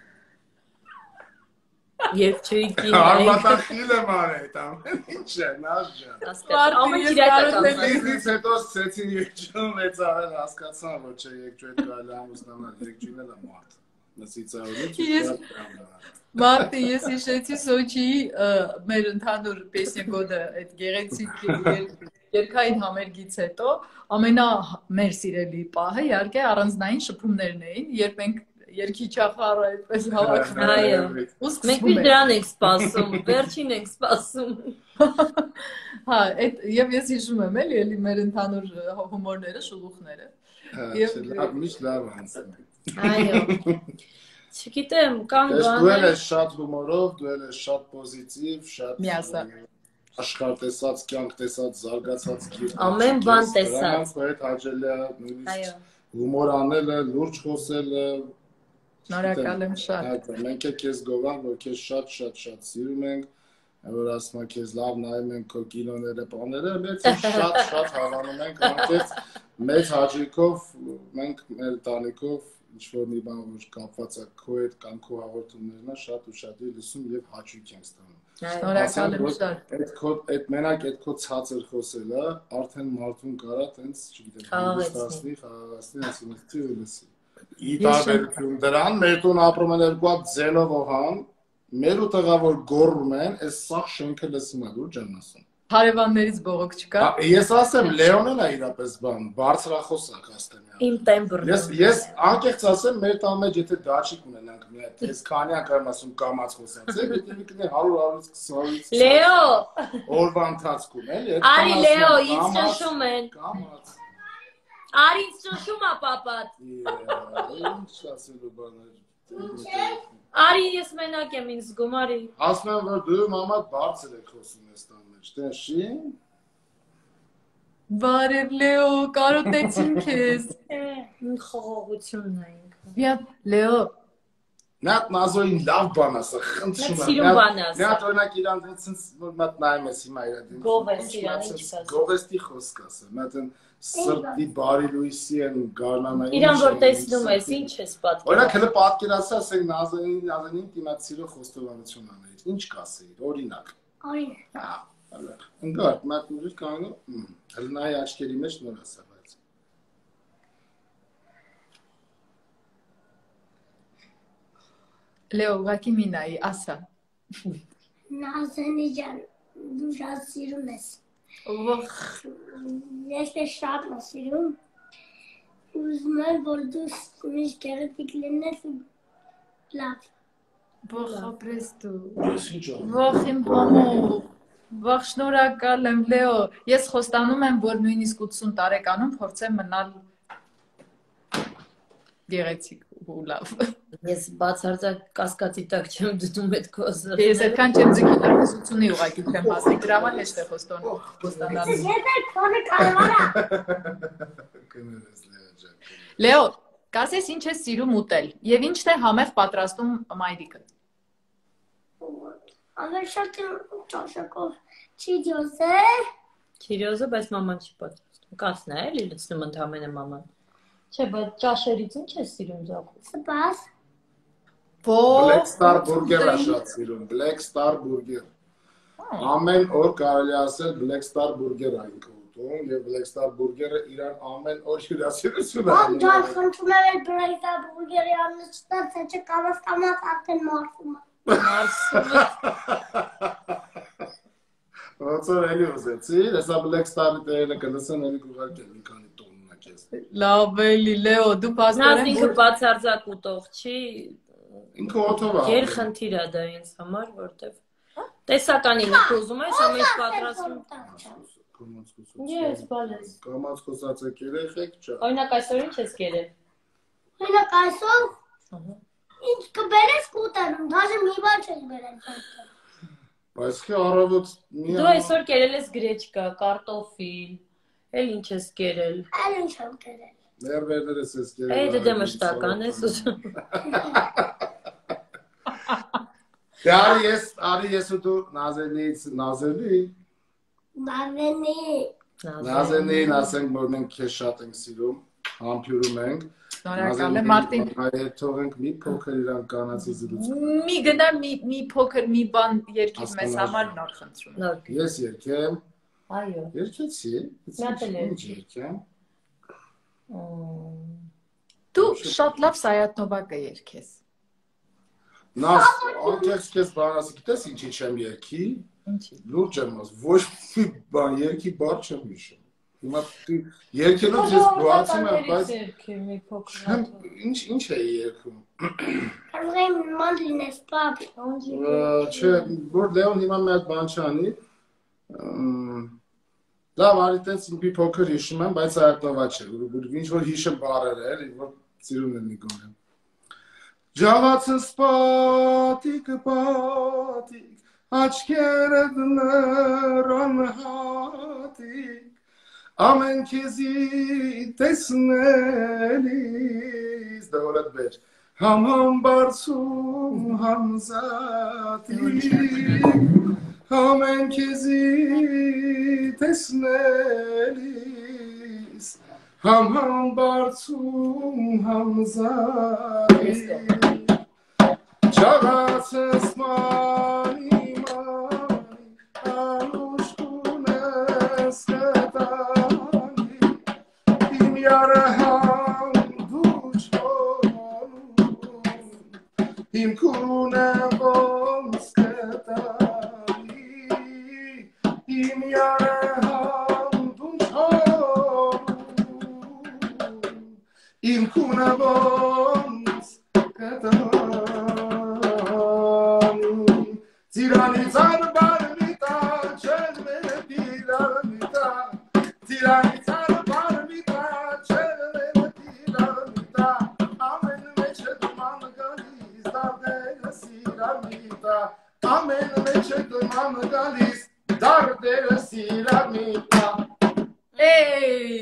երկչուհի կին Արմատախիլ եմ արել, տամ, ինչ է, նաշջան։ ամեն իրակական։ Իզից հետո սկսեցին երկչույն մեծ արել, հասկացան, որ չէ երկչույն կարելի ամուսնանալ, երկչույն էլ է մարդ։ Նսից արուլից ու Մարտի, ես հիշեցի Սոչիի մեր ընդհանուր պեսնյակոդը այդ գեղեցիկ երկային համերգից հետո ամենա մեր սիրելի պահը իհարկե առանձնային շփումներն էին, երբ մենք երկիչախառը այդպես հավաքվում Այո, մենք մի դրան ենք սպասում, վերջին ենք սպասում։ Հա, եւ ես հիշում եմ էլի էլի մեր ընդհանուր հումորները, շուլուխները։ Լավ, միշտ լավ անցնում։ Այո։ Չգիտեմ, կան բաներ։ Դու բաներ։ ես շատ հումորով, դու ես շատ պոզիտիվ, շատ աշխարհ տեսած, կյանք տեսած, զարգացած գիր։ Ամեն բան տեսած։ Այդ հաճելի է նույնիսկ հումոր անելը, լուրջ խոսելը։ Շնորհակալ եմ շատ։ Մենք էլ քեզ գովանք, որ քեզ շատ-շատ շատ սիրում ենք, որ ասում ենք քեզ լավ նայում ենք քո կինոները, բաները, մեծ շատ-շատ հավանում ենք, անկեղծ մեծ հաճույքով մենք մեր տանիքով ինչ-որ մի բան որ կապված է քո հետ կամ քո հաղորդումներն է, շատ ու շատ լսում եւ հաճույք ենք ստանում։ Շնորհակալ եմ շատ։ Այդ քո այդ մենակ այդ քո ցածր խոսելը արդեն մարդուն կարա տենց, չգիտեմ, հստացնի, խաղաղացնի, ասում եմ, լսի։ Ի տարբերություն դրան, մեր տուն ապրում են երկու հատ ձենով օհան, մեր ու տղավոր գոռում են, այս սաղ շենքը լսում է, դուր ջան ասում։ Հարևաններից բողոք չկա։ Ես ասեմ, Լեոնն է իրապես բան, բարձրախոս է Կաստանյան։ Իմ տեմբրն։ Ես ես անկեղծ ասեմ, մեր տան մեջ եթե դաչիկ ունենանք մի հատ, ես քանյան կամ ասում կամած խոսացեք, եթե մի կներ հարյուր հարյուր քսանից Լեո։ Օրվա ընթացքում էլի, այդ Արի Լեո, ինձ ճնշում են։ Կամած։ Արի ինձ ճնշում է պապատ։ Ինչ ասելու բաներ։ Արի ես մենակ եմ ինձ զգում, արի։ Ասում եմ, որ դու մամատ բարձր եք խոսում ես տան մեջ, տենշի։ Բարև Լեո, կարոտեցին քեզ։ Մի խողողությունն է ինքը։ Մի հատ Լեո։ Նա Նազոյին լավ բան ասա, խնդրում եմ։ Սիրուն բան ասա։ Նա օրինակ իրան դից որ մատ նայում ես հիմա իր դին։ Գովես իրան ինչ ասա։ Գովեստի խոսք ասա, մատն սրտի բարի լույսի են գարնանային։ Իրան որ տեսնում ես, ինչ ես պատկերացնում։ Օրինակ հələ պատկերացա, ասենք Նազոյին, Նազոյին դիմաց սիրո խոստովանություն անել։ Ինչ կասեիր, օրինակ։ Օրինակ։ Հա, հələ։ Ընկար, մատ ուժի կանգնու, հələ նայ աչքերի մեջ նոր ասա, բայց։ Լեո, ուղղակի մի նայի, ասա։ Նազանի ջան, դու շատ սիրում ես։ Ող, Ես ես շատ եմ սիրում։ Ուզում եմ, որ դու միշտ գեղեցիկ լինես ու լավ։ ող ապրես դու։ Ինչ է։ Ող իմ համով։ Ող շնորհակալ եմ Լեո։ Ես խոստանում եմ, որ նույնիսկ ութսուն տարեկանում փորձեմ մնալ գեղեցիկ ու լավ։ Ես բացարձակ կասկածի տակ չեմ դնում այդ կոզը։ Ես այդքան չեմ ձգել, ես ութսունի ուղղակի չեմ հասնի, դրա համար հեշտ է խոստանում։ Ես էլ քոնը կարողանա։ Կներես Լեո ջան։ Լեո, կասես ինչ ես սիրում ուտել եւ ինչն է համեղ պատրաստում մայրիկը։ Ամենաշատ ճաշակով չիդիոս է։ Չիրոզը, բայց մաման չի պատրաստում։ Կասն է, էլի լցնում ընդհանրապես մաման։ Չէ, բայց ճաշերից ինչ ես սիրում Զակու։ Սպաս։ Black Star Burger-ը շատ սիրում, Black Star Burger։ Ամեն օր կարելի ասել Black Star Burger-ը ինքը ուտում եւ Black Star Burger-ը իրան ամեն օր հյուրասիրություն է։ Ամ ջան, խնդրում եմ այդ բրայտա բուրգերի անստաց է չկամաց կամաց արդեն մարսում է։ Ոնց որ էլի ուզեցի, հեսա Black Star-ի տերերը կլսեն էլի կուղարկել մի քանի տոննա քեզ։ Լավ էլի Լեո, դու Նազ պաստորեն ինքը բացարձակ ուտող չի։ Ինքը օթով է։ Եր խնդիր է դա ինձ համար, որտեվ տեսականին եք ուզում ես ամեն ինչ պատրաստում։ Ես բալես։ Կամած խոսած եք երեխեք, չէ։ Օրինակ այսօր ինչ ես կերել։ Օրինակ այսօր ինչ կբերես կուտանում, դաժե մի բան չես բերել։ Բայց քե առավոտ մի Դու այսօր կերել ես գրեչկա, կարտոֆիլ, էլ ինչ ես կերել։ Այլ ինչ եմ կերել։ ներվերներս ես կերել։ Էй դե մշտական ես ուզում։ Դե արի ես, արի ես ու դու Նազելից, Նազելի, Նազենի։ Նազենին ասենք, որ մենք քեզ շատ ենք սիրում, համբուրում ենք։ Շնորհակալ եմ Մարտին։ Այդ թողենք մի փոքր իրան կանացի զրուցում։ Մի գնա մի մի փոքր մի բան երկիր մեզ համար նոր խնդրում։ Ես երկեմ։ Այո։ Երկեցի։ Ինչ երկեմ։ Դու շատ լավ Սայատնովակը երգես։ Նաս, անկեղծ քեզ բան ասի, գիտես ինչի չեմ երկի։ Ինչի։ Լուրջ եմ ասում, ոչ մի բան երկի բառ չեմ հիշում։ Հիմա երկելով ես բացում եմ, բայց ինչ ինչ է երկում։ Կարող եմ նման լինես, պապ։ Չէ, որ Լեոն հիմա մի հատ բան չանի։ Լավ, արի տես մի փոքր հիշում եմ, բայց Սայատնովա չէ, ինչ որ հիշեմ բառերը, էլի, որ սիրուն եմ նիկոն։ Ջավացս պատիկ, պատիկ, աչքերդ լրան հատիկ, ամեն քեզի տեսնելիս, դողորդ բեր, համ-համ բարձում համզատիկ, ամեն քեզի տեսնելիս, համ-համ բարձում համզատիկ, Չաղացս մանի մանի, անուշկուն ես կտանի, իմ յարհան դու չոնում, իմ կունը ոնց կտանի, իմ յարհան դու չոնում, իմ կունը ոնց կտանի, Tirani tar barmita, chelme tiramita. Tirani tar barmita, chelme tiramita. Amen meche duman galis, dardel siramita. Amen meche duman galis, dardel siramita. Hey!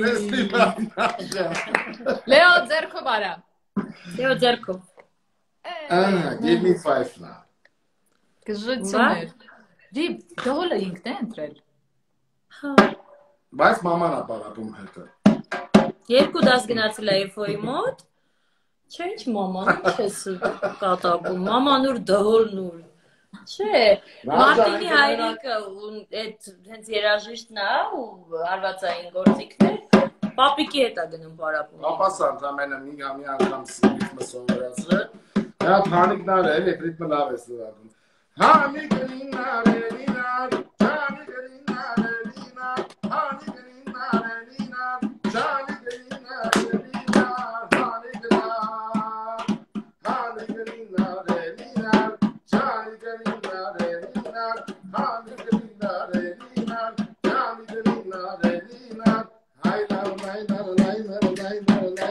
Leo ձերքով արա։ Leo ձերքով։ Ah, give me five now. Գժություններ։ Դի դոլը ինքն է ընտրել։ Հա։ Բայց մաման է պարապում հետը։ Երկու դաս գնացել է Էֆոյի մոտ։ Չէ, ինչ մաման, ինչ ես կատակում։ Մաման ուր դհոլն ուր։ Չէ, Մարտինի հայրիկը այդ հենց երաժիշտն է ու արվածային գործիքներ։ Պապիկի հետ է գնում պարապում։ Պապաս ընդամենը մի մի անգամ ռիթմը սովորացրել։ Դա փանիկն է, էլի ռիթմը լավ է սովորում։ Hani gelina relina, Johnny gelina relina, Hani gelina relina, Johnny gelina relina, Hani gelina, Hani gelina relina, Johnny gelina relina, Hani gelina relina, Johnny gelina relina, Hay la la la la la la la la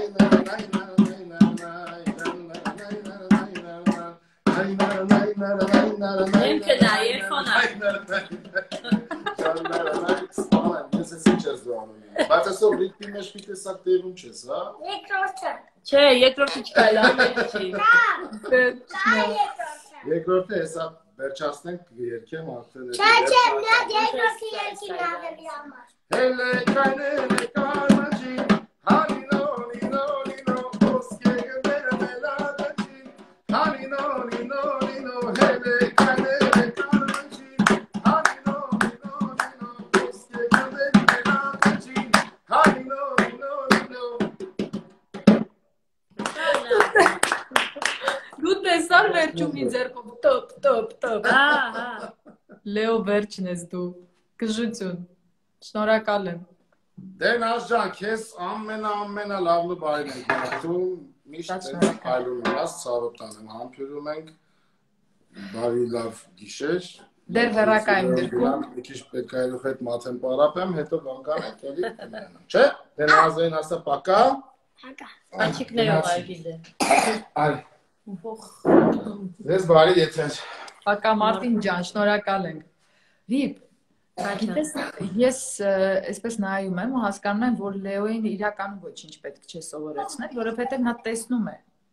Nemke dair fona. Ես ես ինչ ես դու անում։ Բայց այսօր ռիթմի մեջ մի տեսակ տերում չես, հա։ Երկրորդը։ Չէ, երկրորդը չկա, լավ չի։ Երկրորդը հեսա վերջացնենք երկեմ արդեն։ Չէ, չէ, նա երկրորդի երկին ավելի համար։ Հելե կանելե կանաջի, հանինո նինո նինո, ոսկե գները մելադաջի, հանինո նինո նինո, հելե կանելե կանաջի, հանինո նինո նինո, ոսկե գները մելադաջի, հանինո նինո նինո։ Դու տեսար վերջում մի ձերքով տոպ տոպ տոպ։ Հա, հա։ Լեո վերջն ես դու։ Գժություն։ Շնորհակալ եմ։ Դե Նազջան, քեզ ամենա ամենա լավը բարին ենք մաղթում, միշտ այլում ես, ցավը տանեմ, համբերում ենք, բարի լավ գիշեր։ Դեր հեռակայում դրքում։ Մի քիչ պետք է այլուխ հետ մաթեմ պարապեմ, հետո կանկանենք, էլի կմնանամ, չէ՞։ Դե Նազային ասա պակա։ Հակա։ Աչիկներով այգիլը։ Այ։ Ձեզ բարի եթեր։ Պակա Մարտին ջան, շնորհակալ ենք։ Վիպ, գիտես, ես այսպես նայում եմ ու հասկանում եմ, որ Լեոին իրականում ոչինչ պետք չէ սովորեցնել, որովհետև նա տեսնում է։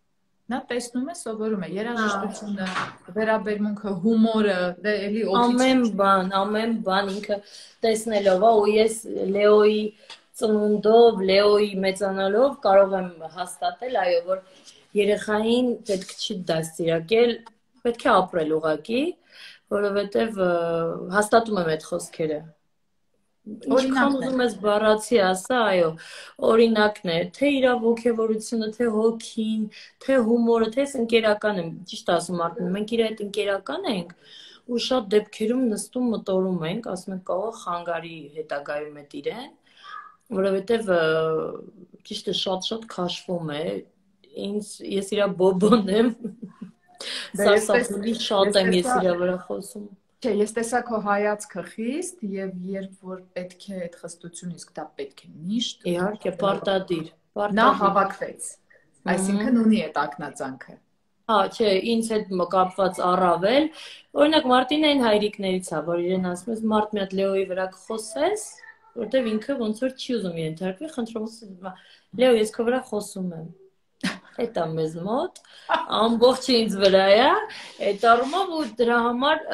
Նա տեսնում է, սովորում է, երաժշտությունը, վերաբերմունքը, հումորը, դե էլի օգիչ։ Ամեն բան, ամեն բան ինքը տեսնելով, ու ես Լեոյի ծնունդով, Լեոյի մեծանալով կարող եմ հաստատել, այո, որ երեխային պետք չի դաստիարակել, պետք է ապրել ուղղակի, որովհետև հաստատում եմ այդ խոսքերը։ Ինչքան ուզում ես բառացի ասա, այո, օրինակն է, թե իր ոգևորությունը, թե հոգին, թե հումորը, թե ընկերական եմ, ճիշտ ասում Արտին, մենք իր հետ ընկերական ենք ու շատ դեպքերում նստում մտորում ենք, ասում ենք կարող խանգարի հետագայում այդ իրեն, որովհետև ճիշտը շատ-շատ քաշվում է, ինձ ես իրա բոբոն եմ, սարսափելի շատ եմ ես իրա վրա խոսում։ Չէ, ես տեսա քո հայացքը խիստ եւ երբ որ պետք է այդ խստությունը, իսկ դա պետք է միշտ։ Իհարկե, պարտադիր։ Նա հավաքվեց։ Այսինքն ունի այդ ակնածանքը։ Հա, չէ, ինձ հետ կապված առավել։ Օրինակ Մարտինային հայրիկներից է, որ իրեն ասում ես Մարտ մի հատ Լեոյի վրա կխոսես, որտեվ ինքը ոնց որ չի ուզում ենթարկվի, խնդրում եմ, Լեո, ես քո վրա խոսում եմ։ Այդ է մեզ մոտ, ամբողջը ինձ վրա է, այդ առումով ու դրա համար,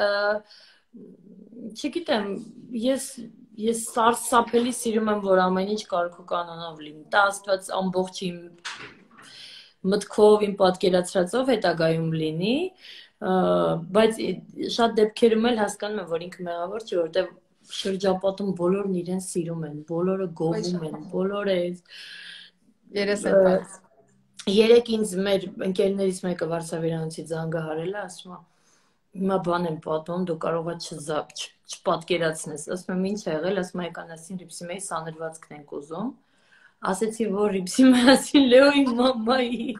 չգիտեմ, ես ես սարսափելի սիրում եմ, որ ամեն ինչ կարգ ու կանոնով լինի, դա Աստված ամբողջ իմ մտքով, իմ պատկերացրածով հետագայում լինի, բայց շատ դեպքերում էլ հասկանում եմ, որ ինքը մեղավոր չի, որովհետև շրջապատում բոլորն իրեն սիրում են, բոլորը գովում են, բոլորը երես են տալիս։ Երեք ինձ մեր ընկերներից մեկը Վարշավերանցի զանգահարել է, ասում է, հիմա բան եմ պատմում, դու կարող ես չպատկերացնես, ասում եմ, ինչ ա եղել, ասում եմ, ականասին Ռիփսիմեի սանրվածքն ենք ուզում, ասեցի, որ Ռիփսիմեի Լեոյի մամայի։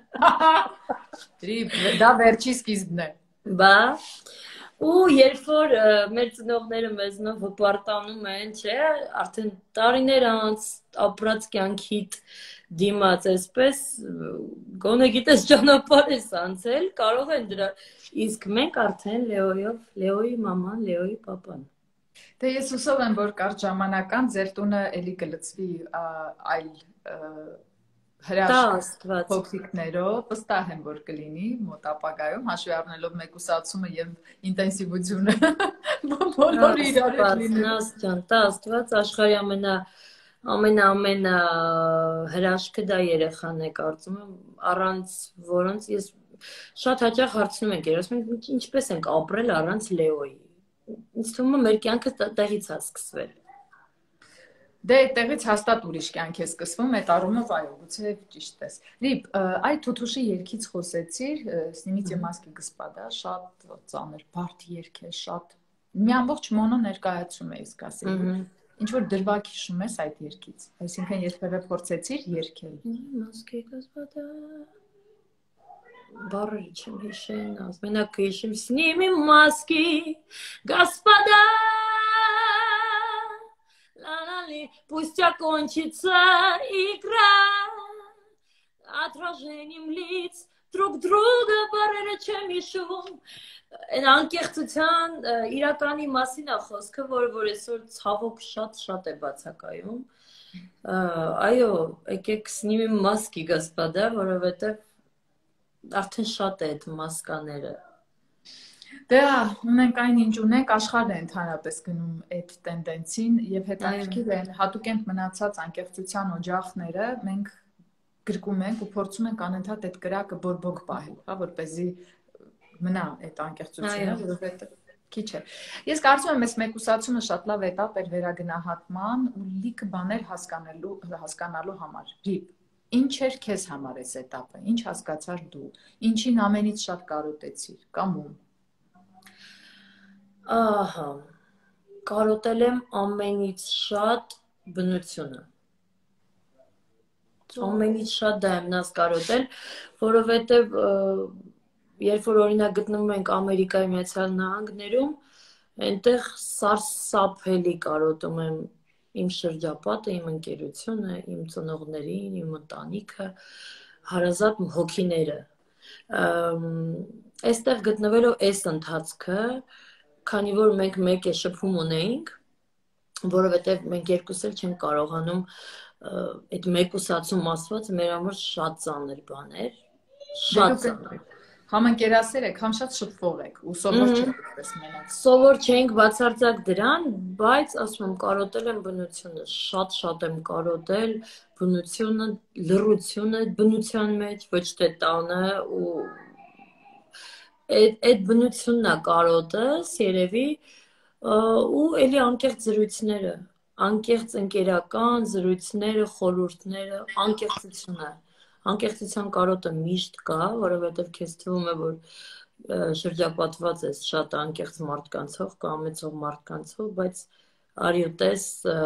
Դա վերջի սկիզբն է։ Բա, ու երբ որ մեր ծնողները մեզնով հպարտանում են, չէ, արդեն տարիներ անց ապրած կյանքիդ դիմաց այսպես գոնե գիտես ճանապարհ ես անցել, կարող են դրա, իսկ մենք արդեն Լեոյով, Լեոյի մաման, Լեոյի պապան։ Դե ես հուսով եմ, որ կարճ ժամանական ձեր տունը էլի կլցվի այլ հրաշք փոքրիկներով, վստահ եմ, որ կլինի մոտ ապագայում, հաշվի առնելով մեկուսացումը եւ ինտենսիվությունը բոլորի իրար հետ լինի։ Աստված, դա Աստված աշխարհի ամենա ամենա-ամեն հրաշքը դա երեխան է, կարծում եմ, առանց որոնց ես շատ հաճախ հարցնում ենք, ասում ենք, ինչպես ենք ապրել առանց Լեոյի։ Ինձ թվում է մեր կյանքը տեղից է սկսվել։ Դե այդտեղից հաստատ ուրիշ կյանք է սկսվում, այդ առումով այո, գուցե ճիշտ ես։ Լիպ, այ Թութուշի երգից խոսեցիր, Սնիմիցե Մասկի Գսպադա, շատ ծանր, բարդ երգ է, շատ մի ամբողջ մոնո ներկայացում է իսկ ասել։ Ինչ որ դրվագ հիշում ես այդ երգից, այսինքն երբևէ փորձեցիր երգել։ Մասկի Գսպադա Բարը չեմ հիշեն, ասմենակ հիշում Սնիմի Մասկի Գսպադա Пусть окончится игра отражением лиц друг друга բարերը չեմ հիշում այն անկեղծության իրականի մասին է խոսքը, որ որ այսօր ցավոք շատ-շատ է բացակայում այո, եկեք Սնիմի Մասկի Գսպադա, որովհետև արդեն շատ է այդ մասկաները Դե ունենք այն ինչ ունենք, աշխարհը ընդհանրապես գնում այդ տենդենսին եւ հետաքրքիր է հատուկենտ մնացած անկեղծության օջախները մենք գրկում ենք ու փորձում ենք անընդհատ այդ կրակը բորբոք պահել, հա, որպեսզի մնա այդ անկեղծությունը, որովհետեւ քիչ է։ Ես կարծում եմ, այս մեկուսացումը շատ լավ էտապ էր վերագնահատման ու լիքը բաներ հասկանալու հասկանալու համար։ Ինչ էր քեզ համար այս էտապը, ինչ հասկացար դու, ինչին ամենից շատ կարոտեցիր կամ ում Ահա, կարոտել եմ ամենից շատ բնությունը, ամենից շատ դա եմ նաս կարոտել, որովհետև երբ որ օրինակ գտնվում ենք Ամերիկայի Միացյալ Նահանգներում, այնտեղ սարսափելի կարոտում եմ իմ շրջապատը, իմ ընկերությունը, իմ ծնողներին, իմ ընտանիքը, հարազատ հոգիները, այստեղ գտնվելով այս ընթացքը Քանի որ մենք մեկ է շփում ունեինք, որովհետև մենք երկուս էլ չենք կարողանում այդ մեկուսացում ասված մեր համար շատ ծանր բան էր, Շատ ծանր։ Համ ընկերասեր եք, համ շատ շփվող եք, ու սովոր չեք այդպես մենակ։ Սովոր չենք բացարձակ դրան, բայց ասում եմ կարոտել եմ բնությունը, շատ-շատ եմ կարոտել բնությունը, լռությունը բնության մեջ, ոչ թե տանը ու այդ այդ բնությունն է կարոտս երևի ու էլի անկեղծ զրույցները, անկեղծ ընկերական զրույցները, խորհուրդները, անկեղծությունը, անկեղծության կարոտը միշտ կա, որովհետև քեզ թվում է, որ շրջապատված ես շատ անկեղծ մարդկանցով, կամեցող մարդկանցով, բայց արի ու տես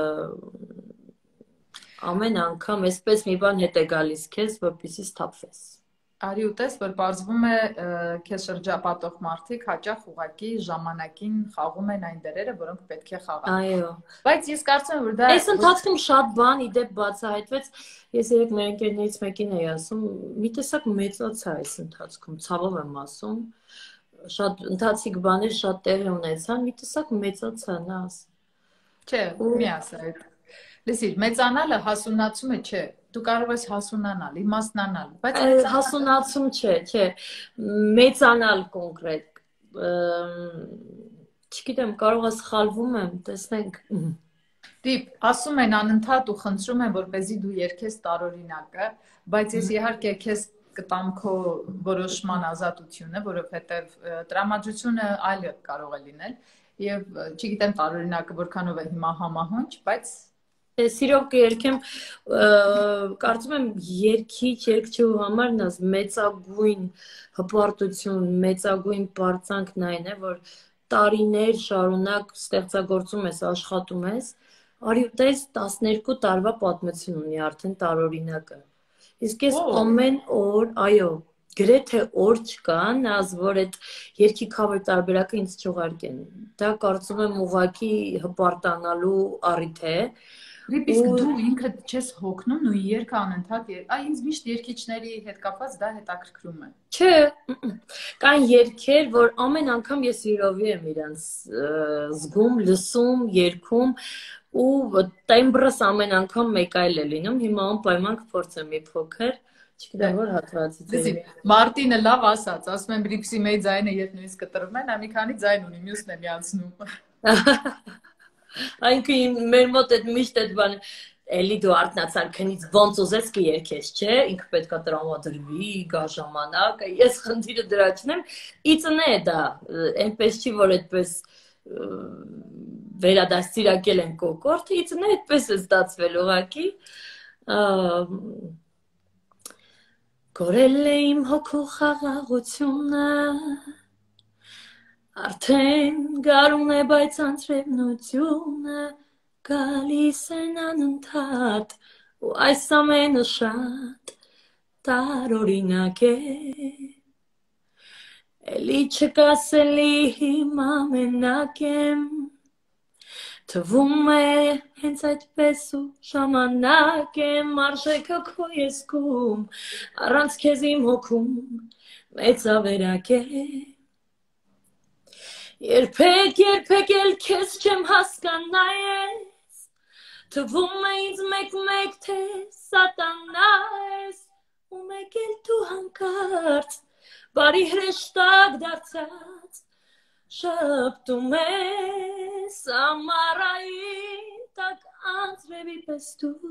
ամեն անգամ այսպես մի բան հետ է գալիս քեզ, որպեսզի սթափվես։ Արի ու տես, որ պարզվում է քեզ շրջապատող մարդիկ հաճախ ուղակի ժամանակին խաղում են այն դերերը, որոնք պետք է խաղան։ Այո։ Բայց ես կարծում եմ, որ դա այս ընթացքում շատ բան ի դեպ բացահայտվեց, ես երեք մեր ընկերներից մեկին էի ասում, մի տեսակ մեծացա այս ընթացքում, ցավով եմ ասում, շատ ընթացիկ բաներ շատ տեղի ունեցան, մի տեսակ մեծացա, նա աս։ Չէ, մի ասա այդ։ Լսիր, մեծանալը հասունացում է, չէ, դու կարող ես հասունանալ, իմաստնանալ, բայց հասունացում չէ, չէ, մեծանալ կոնկրետ, չգիտեմ, կարող է սխալվում եմ, տեսնենք։ Դիպ, ասում են անընդհատ ու խնդրում են, որպեսզի դու երգես տարօրինակը, բայց ես իհարկե քեզ կտամ քո որոշման ազատությունը, որովհետև տրամադրությունը այլ կարող է լինել, եւ չգիտեմ տարօրինակը որքանով է հիմա համահունչ, բայց Սիրով կերքեմ, կարծում եմ երգիչ, երգչու համար նաս մեծագույն հպարտություն, մեծագույն պարծանքն այն է, որ տարիներ շարունակ ստեղծագործում ես, աշխատում ես, արի ու տես տասներկու տարվա պատմություն ունի արդեն տարօրինակը։ Իսկ ես ամեն օր, այո, գրեթե օր չկա, նազ որ այդ երգի cover տարբերակը ինձ չուղարկեն։ Դա կարծում եմ ուղղակի հպարտանալու առիթ է։ Իսկ դու ինքդ չես հոգնում նույն երգը անընդհատ, այ ինձ միշտ երգիչների հետ կապված դա հետաքրքրում է։ Չէ, կան երգեր, որ ամեն անգամ ես յուրովի եմ իրանց զգում, լսում, երգում ու տեմբրս ամեն անգամ մեկ այլ է լինում։ Հիմա անպայման կփորձեմ մի փոքր, չգիտեմ որ հատվածից է։ Մարտինը լավ ասաց, ասում եմ Ռիփսի մեծ ձայնը երբ նույնիսկ կտրվում են, մի քանի ձայն ունի, մյուսն է միացնում։ Այնքան մեր մոտ այդ միշտ այդ բանը էլի դու արթնացար քնից ոնց ուզես կերքես, չէ, ինքը պետքա տրամադրվի, գա ժամանակը, ես խնդիրը դրա չնեմ, իծնե դա, այնպես չի որ այդպես վերադաստիարակել են կոկորտը, իծնե այդպես է ստացվել ուղղակի։ Կորել է իմ հոգու խաղաղությունը Արդեն գարուն է, բայց անձրևնությունը գալիս են անընդհատ ու այս ամենը շատ տարօրինակ է Էլի չկասելի հիմա մենակ եմ թվում է հենց այդպես ու ժամանակ եմ արժեքը քո ես զգում առանց քեզ իմ հոգում մեծավերակ է Երբեք, երբեք էլ քեզ չեմ հասկանա ես, թվում է ինձ մեկ-մեկ թե սատանա ես, ու մեկ էլ դու հանկարծ, բարի հրեշտակ դարձած, շպտում ես ամառային տակ անձրևի պես դու,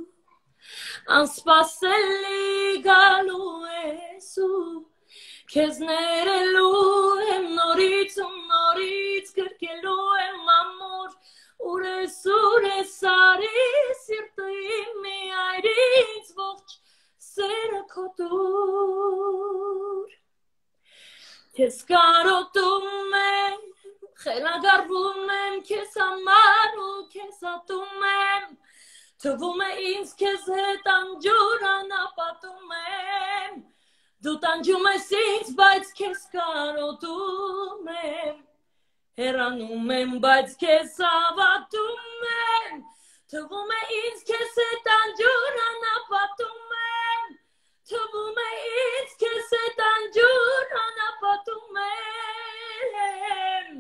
անսպասելի գալու ես ու Քեզ ներելու եմ նորից ու նորից գրկելու եմ ամուր ուրես ուրես արի սիրտը իմ մի այրից ողջ սերը քո դուր Քեզ կարոտում եմ խելագարվում եմ քեզ համար ու քեզ ատում եմ թվում է ինձ քեզ հետ անջուր անապատում եմ Դու տանջում ես ինձ, բայց քեզ կարոտում եմ, հեռանում եմ, բայց քեզ հավատում եմ, թվում է ինձ քեզ հետ անջուր անապատում եմ, թվում է ինձ քեզ հետ անջուր անապատում եմ,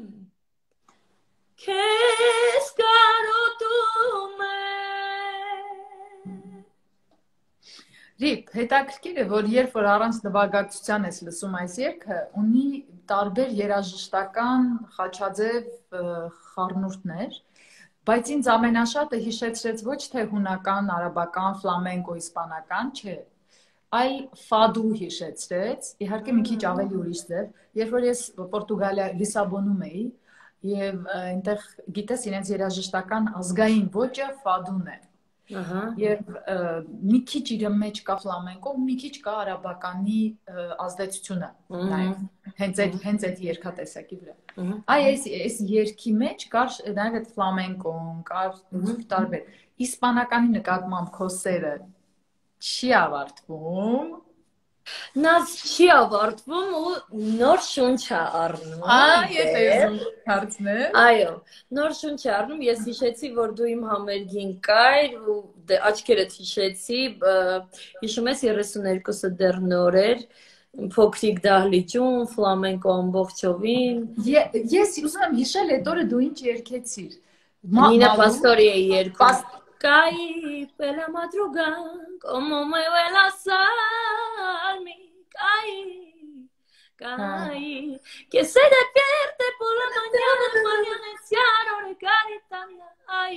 քեզ կարոտում եմ Ռիփ, հետաքրքիր է, որ երբ որ առանց նվագակցության ես լսում այս երգը, ունի տարբեր երաժշտական խաչաձև խառնուրդներ, բայց ինձ ամենաշատը հիշեցրեց ոչ թե հունական, արաբական, ֆլամենկո, իսպանական, չէ, այլ ֆադու հիշեցրեց, իհարկե մի քիչ ավելի ուրիշ ձև, երբ որ ես Պորտուգալիա Լիսաբոնում էի, եւ այնտեղ գիտես իրենց երաժշտական ազգային ոճը ֆադուն է։ Եվ մի քիչ իր մեջ կա ֆլամենկո, մի քիչ կա արաբականի ազդեցությունը նաև հենց այդ հենց այդ երկաթեսակի վրա։ Այ այս այս երգի մեջ կար նաև այդ ֆլամենկոն, կար տարբեր։ Իսպանականի նկատմամբ քո սերը չի ավարտվում։ Նա չի ավարտվում ու նոր շունչ է առնում։ Այ եթե ես հարցնեմ։ Այո, նոր շունչ է առնում, ես հիշեցի, որ դու իմ համերգին կայր ու աչքերդ հիշեցի, հիշում ես երեսուներկուսը դեռ նոր էր, փոքրիկ դահլիճում, ֆլամենկո ամբողջովին։ Ես ուզում եմ հիշել այդ օրը դու ինչ երգեցիր։ Նինա Պաստորիի երգում։ Caí pela madrugada, como me vuela salmi, caí, caí, que se despierte por la mañana, mañana el cielo de Caritania, ay,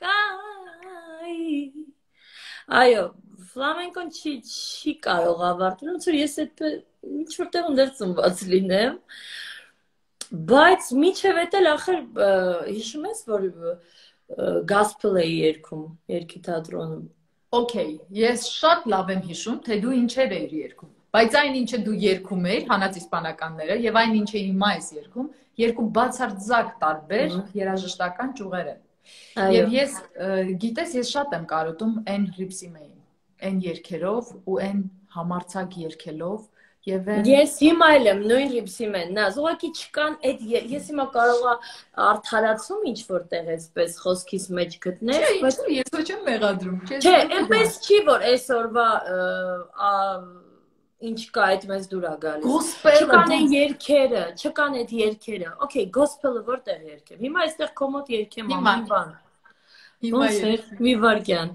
caí. Այո, ֆլամենկոն չի չի կարող ավարտել, ոնց որ ես այդ ինչ որտեղ ուներ ծնված լինեմ, բայց միջև էդ էլ ախր հիշում ես, որ Gospel էի երգում, երգի թատրոնում։ Okay, ես շատ լավ եմ հիշում, թե դու ինչեր էիր երգում, բայց այն ինչը դու երգում էիր, հանած իսպանականները, եւ այն ինչը հիմա ես երգում, երկու բացարձակ տարբեր երաժշտական ճյուղեր են։ Եվ ես գիտես, ես շատ եմ կարոտում այն Ռիփսիմեին, այն երգերով ու այն համարցակ երգելով Ես հիմա էլ եմ նույն Ռիփսիմեն, նա ուղղակի չկան այդ ես հիմա կարող արդարացում ինչ որտեղ էսպես խոսքիս մեջ գտնել, բայց ես ոչ եմ մեղադրում, չէ, այնպես չի որ այսօրվա ինչ կա այդ մեզ դուր է գալիս։ Չկան այդ երգերը, չկան այդ երգերը։ Okay, gospel-ը որտեղ երգեմ։ Հիմա այստեղ կոմոդ երգեմ ամեն բան։ Ոնց է, մի վարքյան։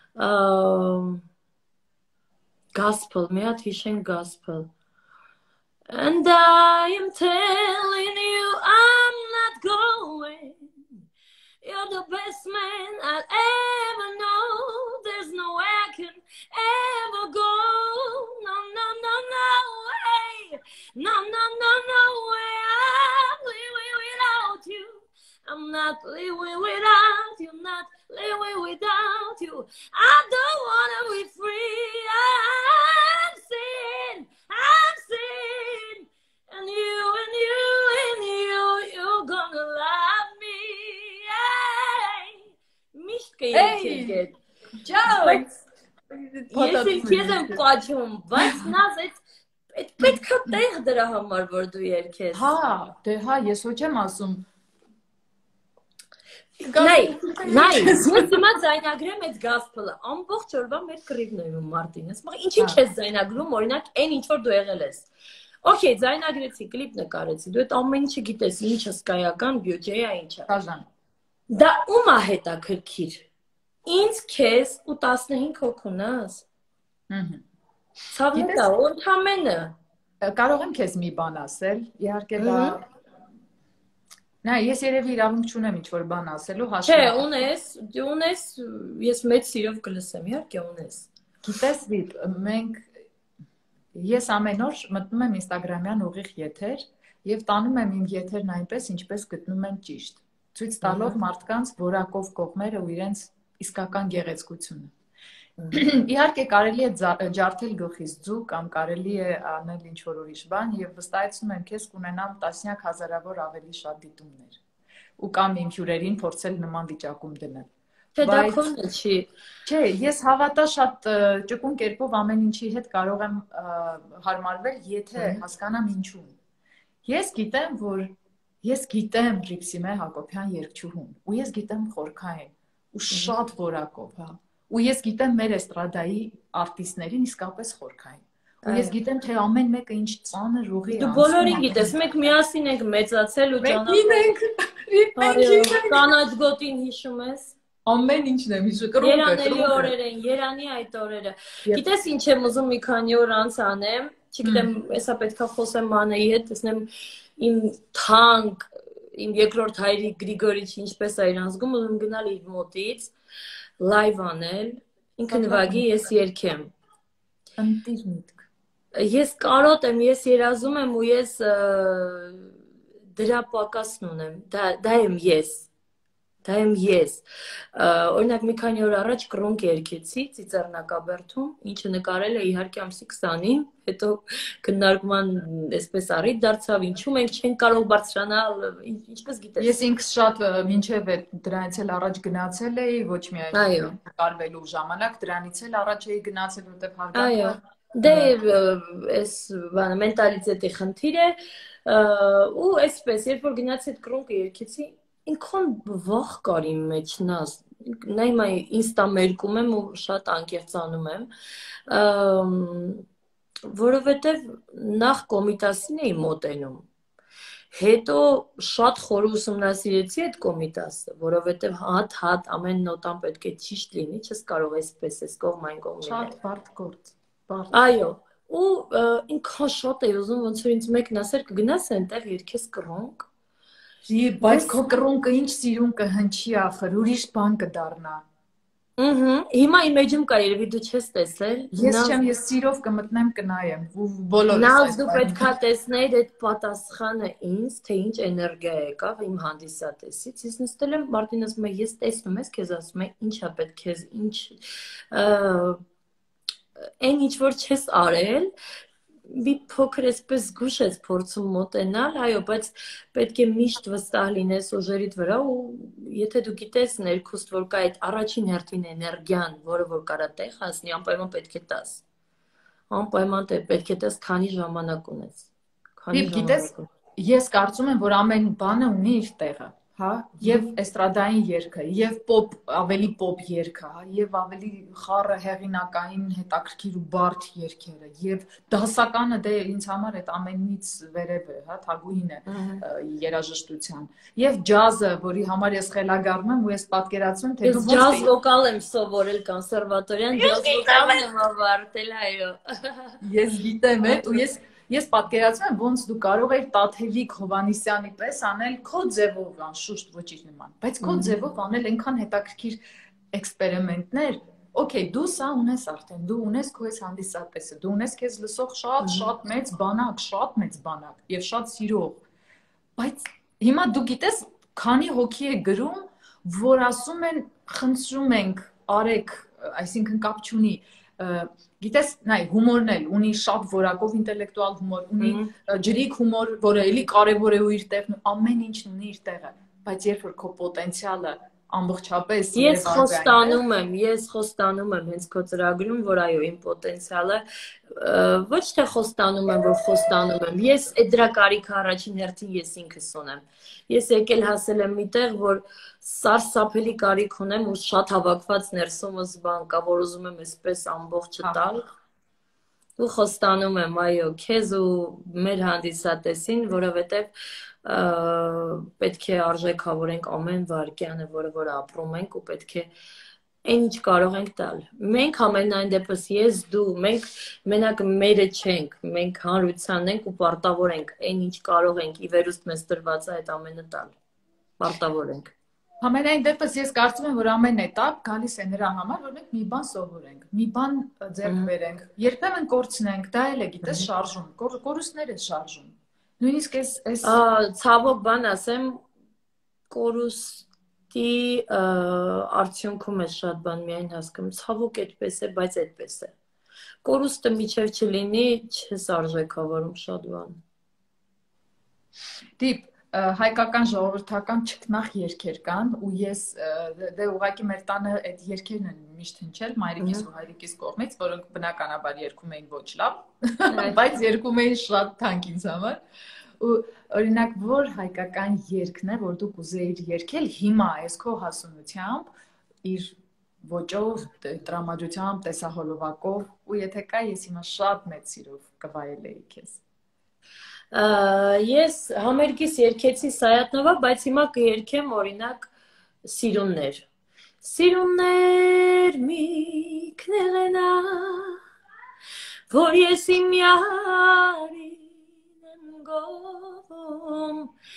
Gospel, մի հատ հիշեն gospel. And I am telling you I'm not going. You're the best man I'll ever know. There's no way I can ever go. No, no, no, no way. No, no, no, no way. I'm living without you. I'm not living without you. Not living without you. I don't wanna be free. I'm sin. I'm sin. And you and you and you, you're gonna love me. Միշտ կերքեք։ Ջաո։ Ես էլ քեզ եմ պաչում, բայց նազ այդ պետք է տեղ դրա համար որ դու երգես։ Հա, դե հա, ես ոչ եմ ասում։ Նայ, նայ, ես հիմա ձայնագրեմ այդ gospel-ը, ամբողջ օրվա մեր կռիվն եմ Մարտին, ասում եմ, ինչի՞ չես ձայնագրում, օրինակ, այն ինչ որ դու եղել ես։ Okay, ձայնագրեցի, կլիպ նկարեցի, դու այդ ամեն ինչը գիտես, ինչը սկայական, բյուջեա, ինչա։ Բաժան։ Դա ում է հետաքրքիր։ Ինձ քեզ ու տասնհինգ հոգունաս։ Ահա։ Ցավն է, ընդամենը։ Կարող եմ քեզ մի բան ասել, իհարկե դա Նա ես երևի իրավունք չունեմ ինչ-որ բան ասելու հաշվի։ Չէ, ունես, դու ունես, ես մեծ սիրով կլսեմ, իհարկե ունես։ Գիտես, Վիպ, մենք ես ամեն օր մտնում եմ Instagram-յան ուղիղ եթեր եւ տանում եմ իմ եթերն այնպես, ինչպես գտնում եմ ճիշտ, ցույց տալով մարդկանց որակով կողմերը ու իրենց իսկական գեղեցկությունը։ Իհարկե կարելի է ջարդել գլխից ձու կամ կարելի է անել ինչ-որ ուրիշ բան եւ վստահեցնում եմ քեզ կունենամ տասնյակ հազարավոր ավելի շատ դիտումներ ու կամ իմ հյուրերին փորձել նման վիճակում դնել։ Թե դա քոնը չի։ Չէ, ես հավատա շատ ճկուն կերպով ամեն ինչի հետ կարող եմ հարմարվել, եթե հասկանամ ինչու։ Ես գիտեմ, որ ես գիտեմ Ռիփսիմե Հակոբյան երգչուհուն ու ես գիտեմ Խորքային ու շատ որակով, հա։ Ու ես գիտեմ մեր էստրադայի արտիստներին իսկապես Խորքային։ Ու ես գիտեմ թե ամեն մեկը ինչ ծանր ուղի Դու բոլորին գիտես, մենք միասին ենք մեծացել ու ճանաչել։ Մենք ենք, մենք ենք։ Կանաչ գոտին հիշում ես։ Ամեն ինչն եմ հիշում, կռունկը, Երանելի օրեր են, Երանի այդ օրերը։ Գիտես ինչ եմ ուզում մի քանի օր անց անեմ, չգիտեմ, հեսա պետքա խոսեմ Մանեի հետ, տեսնեմ իմ թանկ, իմ երկրորդ հայրիկ Գրիգորիչ ինչպես է իրան զգում, ուզում գնալ իր մոտից, լայվ անել, ինքը նվագի, ես երգեմ։ Ընտիր միտք։ Ես կարոտ եմ, ես երազում եմ ու ես դրա պակասն ունեմ, դա եմ ես, դա եմ ես, օրինակ մի քանի օր առաջ կռունկ երգեցի Ծիծեռնակաբերդում, ինչը նկարել է իհարկե ամսի քսանին, հետո քննարկման այսպես առիթ դարձավ, ինչու մենք չենք կարող բարձրանալ, ինչպես գիտես։ Ես ինքս շատ մինչև դրանից էլ առաջ գնացել էի, ոչ միայն նկարվելու ժամանակ, դրանից էլ առաջ էի գնացել, որտեղ հարգանքը Դե այս բանը մենտալիտետի խնդիր է ու այսպես երբ որ գնացի այդ կռունկը երգեցի ինքան վախ կար իմ մեջ նազ նայում այ ինստա մերկում եմ ու շատ անկեղծանում եմ որովհետև նախ Կոմիտասին էի մոտենում հետո շատ խոր ուսումնասիրեցի այդ Կոմիտասը որովհետև հատ-հատ ամեն նոտան պետք է ճիշտ լինի չես կարող այսպես այս կողմային կողմին շատ բարդ գործ Այո, ու ինքան շատ էի ուզում, ոնց որ ինձ մեկն ասեր կգնաս այնտեղ երգես կռունկ։ Բայց քո կռունկը ինչ սիրուն կհնչի ախր, ուրիշ բան կդառնա։ Ըհը, հիմա իմեջում կա, երևի դու չես տեսել։ Ես չեմ, ես սիրով կմտնեմ կնայեմ, բոլորս Նավ դու պետքա տեսնեիր այդ պատասխանը ինձ, թե ինչ էներգիա եկավ իմ հանդիսատեսից։ Ես նստել եմ, Մարտին ասում է, ես տեսնում ես, քեզ ասում է, ինչա պետք քեզ, ինչ Այն ինչ որ չես արել, մի փոքր այսպես զգուշ ես փորձում մոտենալ, այո, բայց պետք է միշտ վստահ լինես ուժերիդ վրա ու եթե դու գիտես ներքուստ որ կա այդ առաջին հերթին էներգիան, որը որ կարա տեղ հասնի, անպայման պետք է տաս։ Անպայման պետք է տաս, քանի ժամանակ ունես։ Քանի գիտես, ես կարծում եմ, որ ամեն բանը ունի իր տեղը։ Հա, եւ էստրադային երգը, եւ պոպ, ավելի պոպ երգը, հա, եւ ավելի խառը հեղինակային հետաքրքիր ու բարդ երգերը, եւ դասականը դե ինձ համար այդ ամենից վերև է, հա, թագուհին է երաժշտության։ Եվ ջազը, որի համար ես խելագարվում եմ ու ես պատկերացնում, թե դու ոնց ջազ վոկալ եմ սովորել կոնսերվատորիան, ջազ վոկալն եմ ավարտել, այո։ Ես գիտեմ, ու ես Ես պատկերացնում եմ, ոնց դու կարող ես Տաթևիկ Հովանիսյանի պես անել քո ձևով, անշուշտ ոչ իր նման, բայց քո ձևով անել այնքան հետաքրքիր էքսպերիմենտներ, օքեյ, դու սա ունես արդեն, դու ունես քո այս հանդիսատեսը, դու ունես քեզ լսող շատ շատ մեծ բանակ, շատ մեծ բանակ եւ շատ սիրող։ Բայց հիմա դու գիտես, քանի հոգի է գրում, որ ասում են, խնդրում ենք, արեք, այսինքն կապ չունի Գիտես, նայ, հումորն էլ ունի շատ որակով ինտելեկտուալ հումոր, ունի ջրիկ հումոր, որը էլի կարևոր է ու իր տեղն, ամեն ինչն ունի իր տեղը, բայց երբ որ քո պոտենցիալը ամբողջապես Ես խոստանում եմ, ես խոստանում եմ հենց քո ծրագրում, որ այո, իմ պոտենցիալը ոչ թե խոստանում եմ, որ խոստանում եմ, ես այդ դրա կարիքը առաջին հերթին ես ինքս ունեմ։ Ես եկել հասել եմ միտեղ, որ սարսափելի կարիք ունեմ ու շատ հավաքված ներսումս բան կա, որ ուզում եմ այսպես ամբողջը տալ։ Ու խոստանում եմ, այո, քեզ ու մեր հանդիսատեսին, որովհետև պետք է արժեքավորենք ամեն վայրկյանը, որը որ ապրում ենք ու պետք է այն ինչ կարող ենք տալ։ Մենք ամենայն դեպս ես դու, մենք մենակ մերը չենք, մենք հանրությանն ենք ու պարտավոր ենք այն ինչ կարող ենք ի վերուստ մեզ տրված է այդ ամենը տալ։ Պարտավոր ենք։ Համենայն դեպս ես կարծում եմ, որ ամեն էտապ գալիս է նրա համար, որ մենք մի բան սովորենք, մի բան ձեռք բերենք, երբեմն կորցնենք, դա էլ է, գիտես, շարժում, կորուստներ է շարժում։ Նույնիսկ այս այս ցավոք բան ասեմ, կորուստի արդյունքում է շատ բան միայն հասկանում, ցավոք այդպես է, բայց այդպես է։ Կորուստը միջև չլինի, չես արժեքավորում շատ բան։ Դիպ հայկական ժողովրդական չքնախ երգեր կան ու ես դե ուղղակի մեր տանը այդ երգերն են միշտ հնչել մայրիկիս ու հայրիկիս կողմից, որոնք բնականաբար երգում էին ոչ լավ, բայց երգում էին շատ թանկ ինձ համար։ Ու օրինակ որ հայկական երգն է, որ դու կուզեիր երգել հիմա այս քո հասունությամբ իր ոճով, տրամադրությամբ, տեսահոլովակով ու եթե կա ես հիմա շատ մեծ սիրով կվայելեի քեզ։ Ես համերգից երգեցի Սայատնովա, բայց հիմա կերգեմ օրինակ Սիրուններ։ Սիրուններ մի կներենա, որ ես իմ յարին եմ գովում,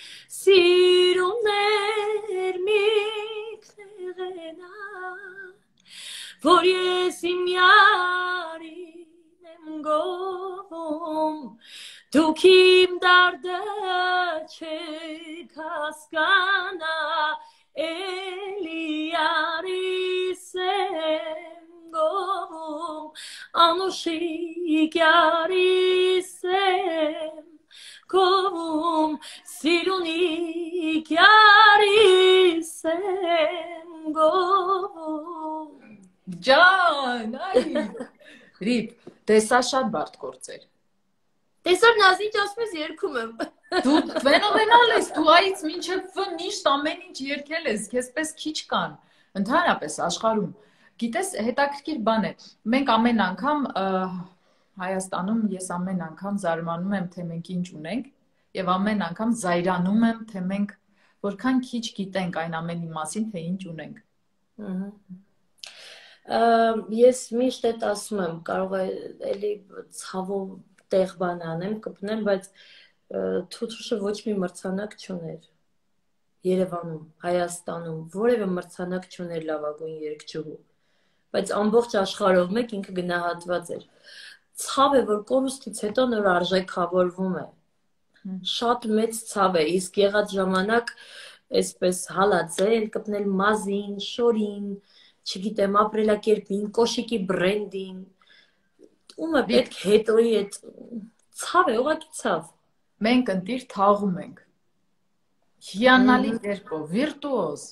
սիրուններ մի կներենա, որ ես իմ յարին եմ գովում, դուք իմ դարդը չեք հասկանա, էլի արիս եմ գովում, անուշիկ արիս եմ գովում, սիրունիկ արիս եմ գովում։ Ջան, այ Ռիփ, տեսա շատ բարդ գործեր։ Տեսար Նազի ճասպես երգում եմ։ Դու ֆենոմենալ ես, դու այից մինչև Ֆ միշտ ամեն ինչ երգել ես, քեզպես քիչ կան, ընդհանրապես աշխարհում։ Գիտես, հետաքրքիր բան է։ Մենք ամեն անգամ Հայաստանում ես ամեն անգամ զարմանում եմ, թե մենք ինչ ունենք, եւ ամեն անգամ զայրանում եմ, թե մենք որքան քիչ գիտենք այն ամենի մասին, թե ինչ ունենք։ Ես միշտ այդ ասում եմ, կարող է էլի ցավով տեղ բան անեմ, կպնեմ, բայց Թութուշը ոչ մի մրցանակ չուներ Երևանում, Հայաստանում, որևէ մրցանակ չուներ լավագույն երգչուհու, բայց ամբողջ աշխարհով մեկ ինքը գնահատված էր։ Ցավ է, որ կորուստից հետո նոր արժեքավորվում է։ Շատ մեծ ցավ է, իսկ եղած ժամանակ այսպես հալածել, կպնել մազին, շորին, չգիտեմ, ապրելակերպին, կոշիկի բրենդին, ում է պետք հետոյի այդ ցավ է, ուղղակի ցավ։ Մենք ընտիր թաղում ենք։ Հիանալի երգով, վիրտուոզ։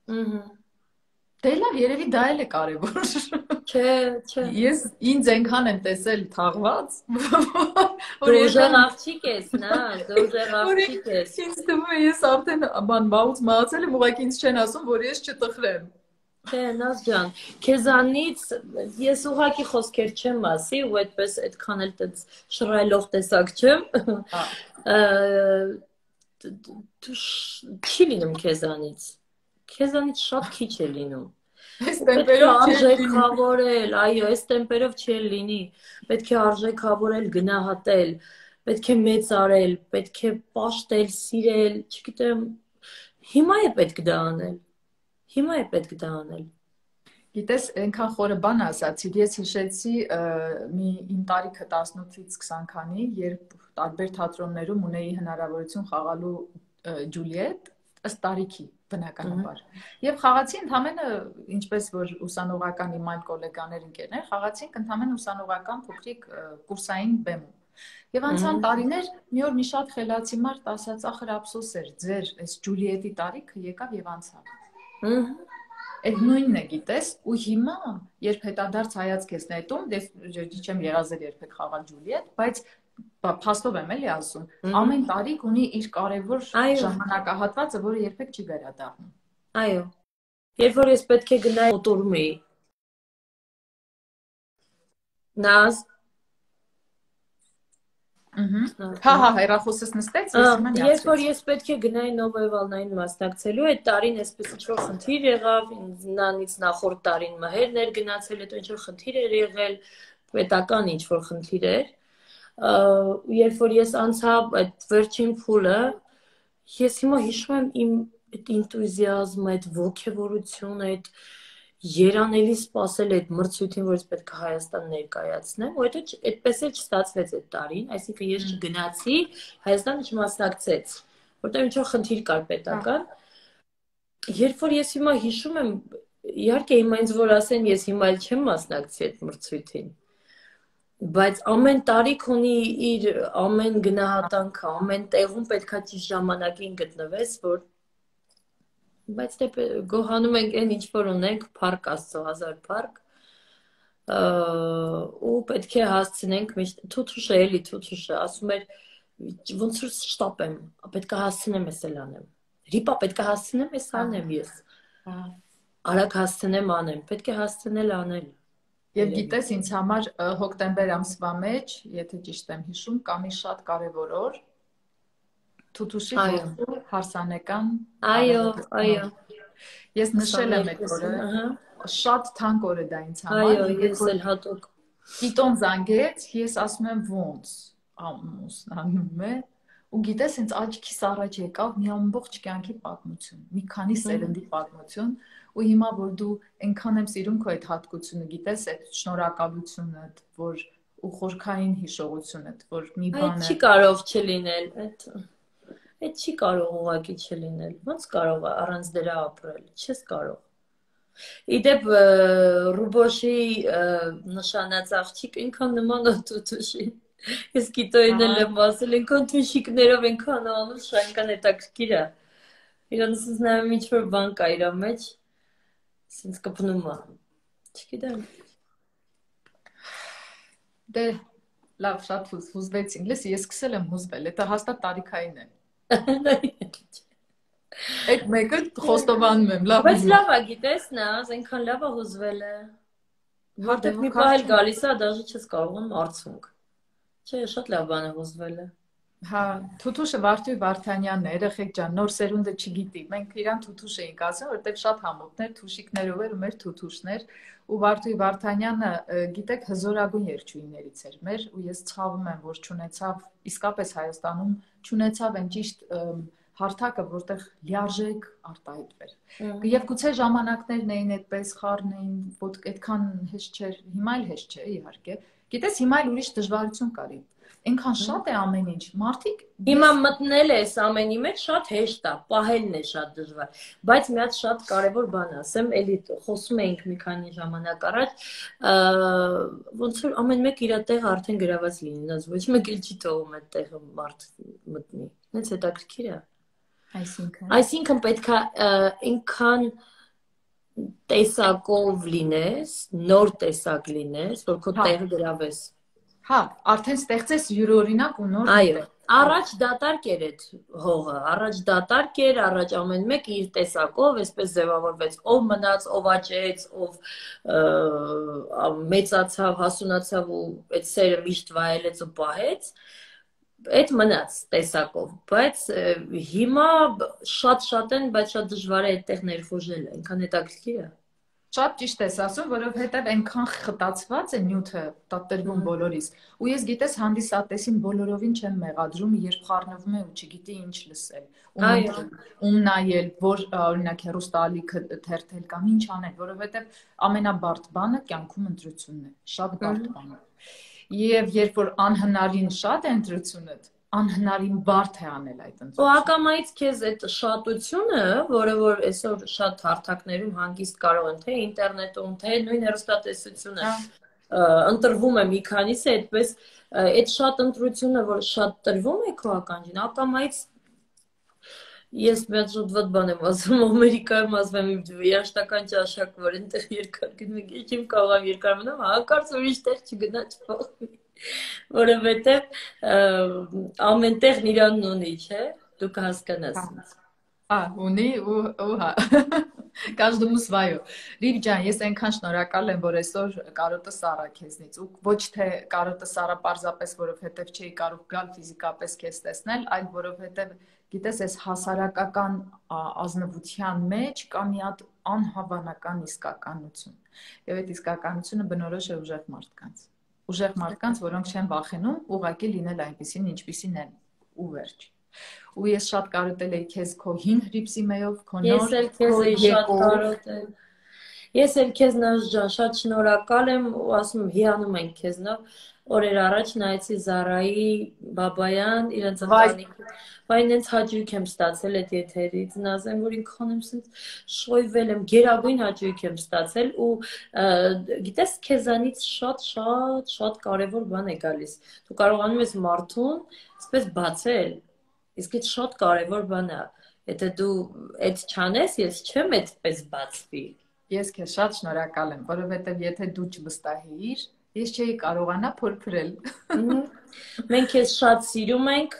Դե լավ, երևի դա էլ է կարևոր։ Չէ, չէ։ Ես ինձ այնքան եմ տեսել թաղված, որ ուժեղ աղջիկ ես, նա, ուժեղ աղջիկ ես։ Ինձ թվում է ես արդեն բան մահուց մահացել եմ, ուղղակի ինձ չեն ասում, որ ես չտխրեմ։ Չէ, Նազ ջան, քեզանից ես ուղղակի խոսքեր չեմ ասի, ու այդպես այդքան էլ տենց շռայլող տեսակ չեմ։ Չի լինում քեզանից։ Քեզանից շատ քիչ է լինում։ Այս տեմպերով արժեքավորել, այո, այս տեմպերով չի լինի։ Պետք է արժեքավորել, գնահատել, պետք է մեծարել, պետք է պաշտել, սիրել, չգիտեմ, հիմա է պետք դա անել։ Հիմա է պետք դա անել։ Գիտես, այնքան խորը բան ասացիր, ես հիշեցի մի իմ տարիքը տասնութից քսան քանի, երբ տարբեր թատրոններում ունեի հնարավորություն խաղալու Ջուլիետ, ըստ տարիքի բնականաբար։ Եվ խաղացի ընդամենը, ինչպես որ ուսանողական իմ այլ գոլեգաներ ընկերներ, խաղացինք ընդամենը ուսանողական փոքրիկ կուրսային բեմում։ Եվ անցան տարիներ, մի օր մի շատ խելացի մարդ ասաց, ախր ափսոս էր, ձեր այս Ջուլիետի տարիքը եկավ եւ անցավ։ Այդ նույնն է, գիտես, ու հիմա, երբ հետադարձ հայացք ես նետում, չեմ եղազել երբեք խաղալ Ջուլիետ, բայց փաստով եմ էլի ասում, ամեն տարիք ունի իր կարևոր ժամանակահատվածը, որը երբեք չի վերադառնում։ Այո։ Երբ որ ես պետք է գնայի մոտորում էի։ Նազ։ Հա, հա, հեռախոսս նստեց, ես հիմա նյացվեց։ Երբ որ ես պետք է գնայի Նովոյվալնային մասնակցելու, այդ տարին այսպես ինչ-որ խնդիր եղավ, ինձանից նախորդ տարին մհերն էր գնացել, հետո ինչ-որ խնդիր էր եղել, պետական ինչ-որ խնդիր էր։ Երբ որ ես անցա այդ վերջին փուլը, ես հիմա հիշում եմ իմ այդ ինտուզիազմը, այդ ոգևորությունը, այդ երանելի սպասել այդ մրցույթին, որ ես պետք է Հայաստան ներկայացնեմ, ու հետո այդպես էլ չստացվեց այդ տարին, այսինքն ես չգնացի, Հայաստանը չմասնակցեց, որտեղ ինչ-որ խնդիր կար պետական։ Երբ որ ես հիմա հիշում եմ, իհարկե հիմա ինձ որ ասեն, ես հիմա էլ չեմ մասնակցի այդ մրցույթին, բայց ամեն տարիք ունի իր ամեն գնահատանքը, ամեն տեղում պետքա ճիշտ ժամանակին գտնվես, որ բայց դե գոհանում ենք այն ինչ որ ունենք, փառք Աստծո, հազար փառք, ու պետք է հասցնենք միշտ Թութուշը էլի Թութուշը ասում էր ոնց որ շտապեմ, պետք է հասցնեմ ես էլ անեմ։ Ռիպա պետք է հասցնեմ ես անեմ ես։ Արագ հասցնեմ անեմ, պետք է հասցնել անել։ Եվ գիտես, ինձ համար հոկտեմբեր ամսվա մեջ, եթե ճիշտ եմ հիշում, կա մի շատ կարևոր օր, Թութուշի գործու հարսանեկան։ Այո, այո։ Ես նշել եմ այդ օրը, շատ թանկ օր է դա ինձ համար։ Այո, ես էլ հատուկ։ Կիտոն զանգեց, ես ասում եմ ոնց, ամուսն անում է, ու գիտես, ինձ աչքիս առաջ եկավ մի ամբողջ կյանքի պատմություն, մի քանի սերնդի պատմություն, ու հիմա որ դու այնքան եմ սիրում քո այդ հատկությունը, գիտես, այդ շնորհակալությունը, որ ու խորքային հիշողությունը, որ մի բան է։ Այդ չի կարող չլինել, այդ այդ չի կարող ուղղակի չլինել։ Ոնց կարող է առանց դրա ապրել։ Չես կարող։ Իդեպ Ռուբոշի նշանած աղջիկ ինքան նման է Թութուշի։ Ես գիտոյին էլ եմ ասել, ինքան թուշիկներով ինքան անում, շանքան հետաքրքիր է։ Իրանց նայում ինչ-որ բան կա իր մեջ, սենց կպնում է։ Չգիտեմ։ Դե լավ, շատ հուզվեցին, լես ես սկսել եմ հուզվել, դա հաստատ տարիքային է։ Այդ մեկը խոստովանում եմ, լավ։ Բայց լավ է, գիտես նա, այնքան լավ է հուզվել է։ Որտեղ մի պահ էլ գալիս է, դաժե չես կարողանում արցունք։ Չէ, շատ լավ բան է հուզվել է։ Հա, Թութուշը Վարդուհի Վարդանյանն է, երեխեք ջան, նոր սերունդը չգիտի։ Մենք իրան Թութուշ էինք ասում, որտեղ շատ համոթներ, թուշիկներով էր ու մեր Թութուշներ, ու Վարդուհի Վարդանյանը, գիտեք, հզորագույն երգչուհիներից էր մեր, ու ես ցավում եմ, որ չունեցավ, իսկապես Հայաստանում չունեցավ այն ճիշտ հարթակը, որտեղ լիարժեք արտահայտվեր։ Եվ գուցե ժամանակներն էին այդպես խառն էին, որ այդքան հեշտ չէր, հիմա էլ հեշտ չէ, իհարկե։ Գիտես, հիմա էլ ուրիշ դժվարություն կար։ Այնքան շատ է ամեն ինչ։ Մարդիկ հիմա մտնել ես ամենի մեջ շատ հեշտ է, պահելն է շատ դժվար։ Բայց մի հատ շատ կարևոր բան ասեմ, էլի խոսում էինք մի քանի ժամանակ առաջ, ոնց որ ամեն մեկ իր տեղը արդեն գրաված լինի, ոչ մեկ էլ չի թողում այդ տեղը մարդ մտնի։ Հենց հետաքրքիր է։ Այսինքն Այսինքն պետք է ինքան տեսակով լինես, նոր տեսակ լինես, որ քո տեղը գրավես։ Հա, արդեն ստեղծես յուրօրինակ ու նոր։ Այո, առաջ դատարկ էր այդ հողը, առաջ դատարկ էր, առաջ ամեն մեկ իր տեսակով, այսպես ձևավորվեց, ով մնաց, ով աճեց, ով մեծացավ, հասունացավ ու այդ սերը միշտ վայելեց ու պահեց, այդ մնաց տեսակով, բայց հիմա շատ-շատ են, բայց շատ դժվար է այդտեղ ներխուժել, այնքան հետաքրքիր է։ Շատ ճիշտ ես ասում, որովհետև այնքան խտացված է նյութը տատրվում բոլորիս, ու ես գիտես հանդիսատեսին բոլորովին չեմ մեղադրում, երբ խառնվում է ու չգիտի ինչ լսել, ում նայել, որ օրինակ հեռուստաալիքը թերթել կամ ինչ անել, որովհետև ամենաբարդ բանը կյանքում ընտրությունն է, շատ բարդ բան է։ Եվ երբ որ անհնարին շատ է ընտրությունը, անհնարին բարդ է անել այդ ընտրությունը։ Ու ակամայից քեզ այդ շատությունը, որը որ այսօր շատ հարթակներում հանգիստ կարող են, թե ինտերնետում, թե նույն հեռուստատեսությունը ընտրվում է մի քանիսը, այդպես այդ շատ ընտրությունը, որ շատ տրվում է քո ականջին, ակամայից ես մի հատ շատ վատ բան եմ ասում, Ամերիկայում ասում եմ երաշտական ճաշակ, որ այնտեղ երկար գնում եք, չեմ կարող երկար մնամ, հակարծ ուրիշ տեղ չգնա չփոխվի, որովհետև ամենտեղ իրանն ունի, չէ, դու կհասկանաս ինձ։ Հա, ունի ու հա, каждому свое։ Լիվ ջան, ես այնքան շնորհակալ եմ, որ այսօր կարոտը սառա քեզնից, ու ոչ թե կարոտը սառա պարզապես, որովհետև չէի կարող գալ ֆիզիկապես քեզ տեսնել, այլ որովհետև գիտես, այս հասարակական ազնվության մեջ կա մի հատ անհավանական իսկականություն։ Եվ այդ իսկականությունը բնորոշ է ուժեղ մարդկանց։ Ուժեղ մարդկանց, որոնք չեն վախենում ուղղակի լինել այնպիսին, ինչպիսին են, ու վերջ։ Ու ես շատ կարոտել էի քեզ քո հին հրիպսիմեով, քո նոր։ Ես էլ քեզ էի շատ կարոտել։ Ես էլ քեզ Նաշ ջան, շատ շնորհակալ եմ ու ասում եմ, հիանում ենք քեզնով։ Օրեր առաջ նայեցի Զարայի Բաբայան, իրենց ընտանիքի, բայց ինձ հաճույք եմ ստացել այդ եթերից, նազեմ, որ ինքան եմ սենց շոյվել եմ, գերագույն հաճույք եմ ստացել ու գիտես քեզանից շատ շատ շատ կարևոր բան է գալիս։ Դու կարողանում ես մարդուն այսպես բացել, իսկ այդ շատ կարևոր բան է։ Եթե դու այդ չանես, ես չեմ այդպես բացվի։ Ես քեզ շատ շնորհակալ եմ, որովհետև եթե դու չվստահեիր, ես չէի կարողանա փորփրել։ Մենք քեզ շատ սիրում ենք,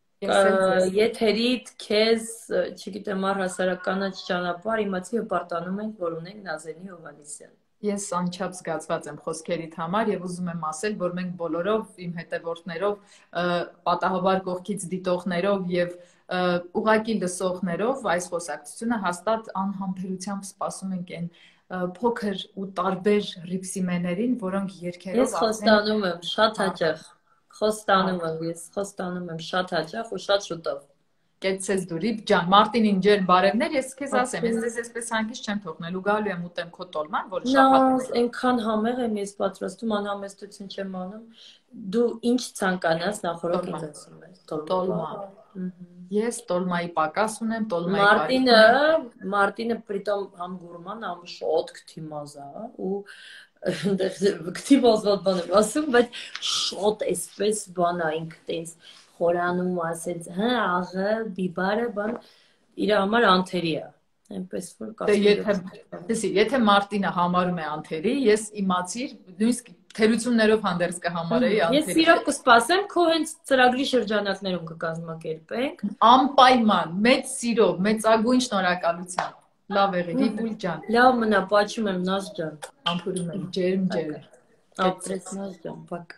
եթերիդ քեզ, չգիտեմ, առհասարականաց ճանապարհ իմացի հպարտանում ենք, որ ունենք Նազենի Հովհաննիսյան։ Ես անչափ զգացված եմ խոսքերիդ համար եւ ուզում եմ ասել, որ մենք բոլորով իմ հետևորդներով, պատահաբար կողքից դիտողներով եւ ուղակի լսողներով այս խոսակցությունը հաստատ անհամբերությամբ սպասում ենք այն փոքր ու տարբեր ռիփսիմեներին, որոնք երկերով Ես խոստանում եմ շատ հաճախ, խոստանում եմ, ես խոստանում եմ շատ հաճախ ու շատ շուտով։ Կեցցես դուրի ջան, Մարտինին ջեր բարևներ, ես քեզ ասեմ, ես ձեզ այսպես հանգիստ չեմ թողնելու, գալու եմ ուտեմ քո տոլման, որը շաբաթ է։ Այնքան համեղ եմ ես պատրաստում, անհամեստություն չեմ անում։ Դու ինչ ցանկանաս նախորդ ինձ ասում ես, տոլմա։ Ես տոլմայի պակաս ունեմ, տոլմայի Մարտինը, Մարտինը պրիտոմ համ գուրման, համ շոտ քթիմազա ու քթիմազվատ բան եմ ասում, բայց շոտ էսպես բան է ինքը տենց խորանում ասեց, հա, աղը, բիբարը, բան իր համար անթերի է։ Այնպես որ կասեմ։ Եթե Մարտինը համարում է անթերի, ես իմացիր, նույնիսկ թերություններով հանդերձ կհամարեի անթերի։ Ես իրոք կսպասեմ, քո հենց ծրագրի շրջանակներում կկազմակերպենք։ Անպայման, մեծ սիրով, մեծագույն շնորհակալությամբ։ Լավ եղի, Վիպուլ ջան։ Լավ մնա, պաչում եմ Նազ ջան։ Համբուրում եմ, ջերմ ջերմ։ Ապրես Նազ ջան, բակ։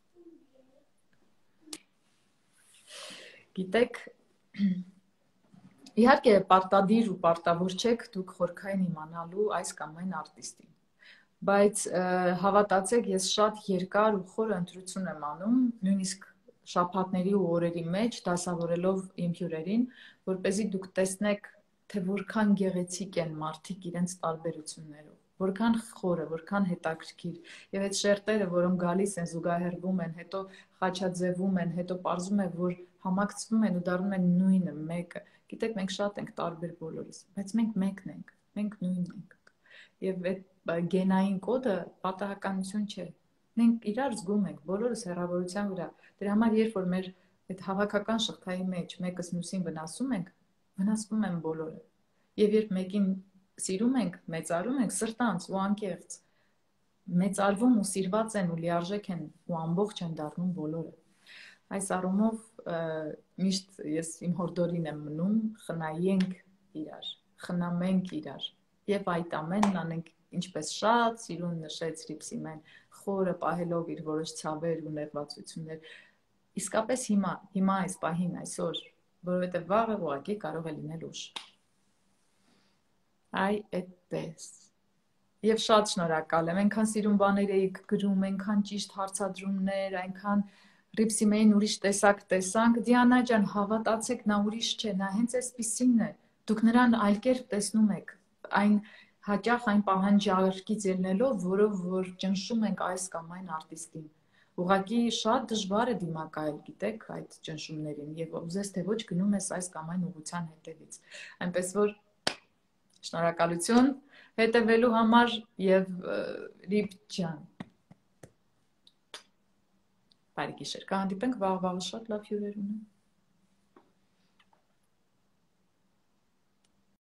Գիտեք, իհարկե պարտադիր ու պարտավոր չեք դուք խորքային իմանալու այս կամ այն արտիստին, բայց հավատացեք, ես շատ երկար ու խոր ընտրություն եմ անում, նույնիսկ շաբաթների ու օրերի մեջ դասավորելով իմ հյուրերին, որպեսզի դուք տեսնեք, թե որքան գեղեցիկ են մարդիկ իրենց տարբերություններով, որքան խորը, որքան հետաքրքիր, եւ այդ շերտերը, որոնք գալիս են, զուգահեռվում են, հետո խաչաձևում են, հետո պարզում է, որ համակցվում են ու դառնում են նույնը, մեկը։ Գիտեք, մենք շատ ենք տարբեր բոլորս, բայց մենք մեկն ենք, մենք նույնն ենք։ Եվ այդ գենային կոդը պատահականություն չէ։ Մենք իրար զգում ենք, բոլորս հեռավորության վրա։ Դրա համար երբ որ մեր այդ հավաքական շղթայի մեջ մեկս մյուսին վնասում ենք, վնասվում են բոլորը։ Եվ երբ մեկին սիրում ենք, մեծարում ենք, սրտանց ու անկեղծ, մեծարվում ու սիրված են ու լիարժեք են ու ամբողջ են դառնում բոլորը։ Այս առումով միշտ ես իմ հորդորին եմ մնում, խնայենք իրար, խնամենք իրար եւ այդ ամենն անենք ինչպես շատ սիրուն նշեց Ռիփսիմեն, խորը պահելով իր որոշ ցավեր ու նեղվածություններ։ Իսկապես հիմա, հիմա այս պահին այսօր, որովհետեւ վաղը ուղղակի կարող է լինել ուշ։ Այ այդպես։ Եվ շատ շնորհակալ եմ, այնքան սիրուն բաներ էիք գրում, այնքան ճիշտ հարցադրումներ, այնքան Ռիփսիմեին ուրիշ տեսակ տեսանք, Դիանա ջան, հավատացեք, նա ուրիշ չէ, նա հենց այսպիսինն է։ Դուք նրան այլ կերպ տեսնում եք, այն հաճախ այն պահանջարկից ելնելով, որով որ ճնշում ենք այս կամ այն արտիստին։ Ուղղակի շատ դժվար է դիմակայել, գիտեք, այդ ճնշումներին եւ ուզես թե ոչ գնում ես այս կամ այն ուղղության հետևից։ Այնպես որ շնորհակալություն հետևելու համար եւ Ռիփ ջան Բարի գիշեր, կհանդիպենք վաղ-վաղ շատ լավ հյուրեր ունեմ։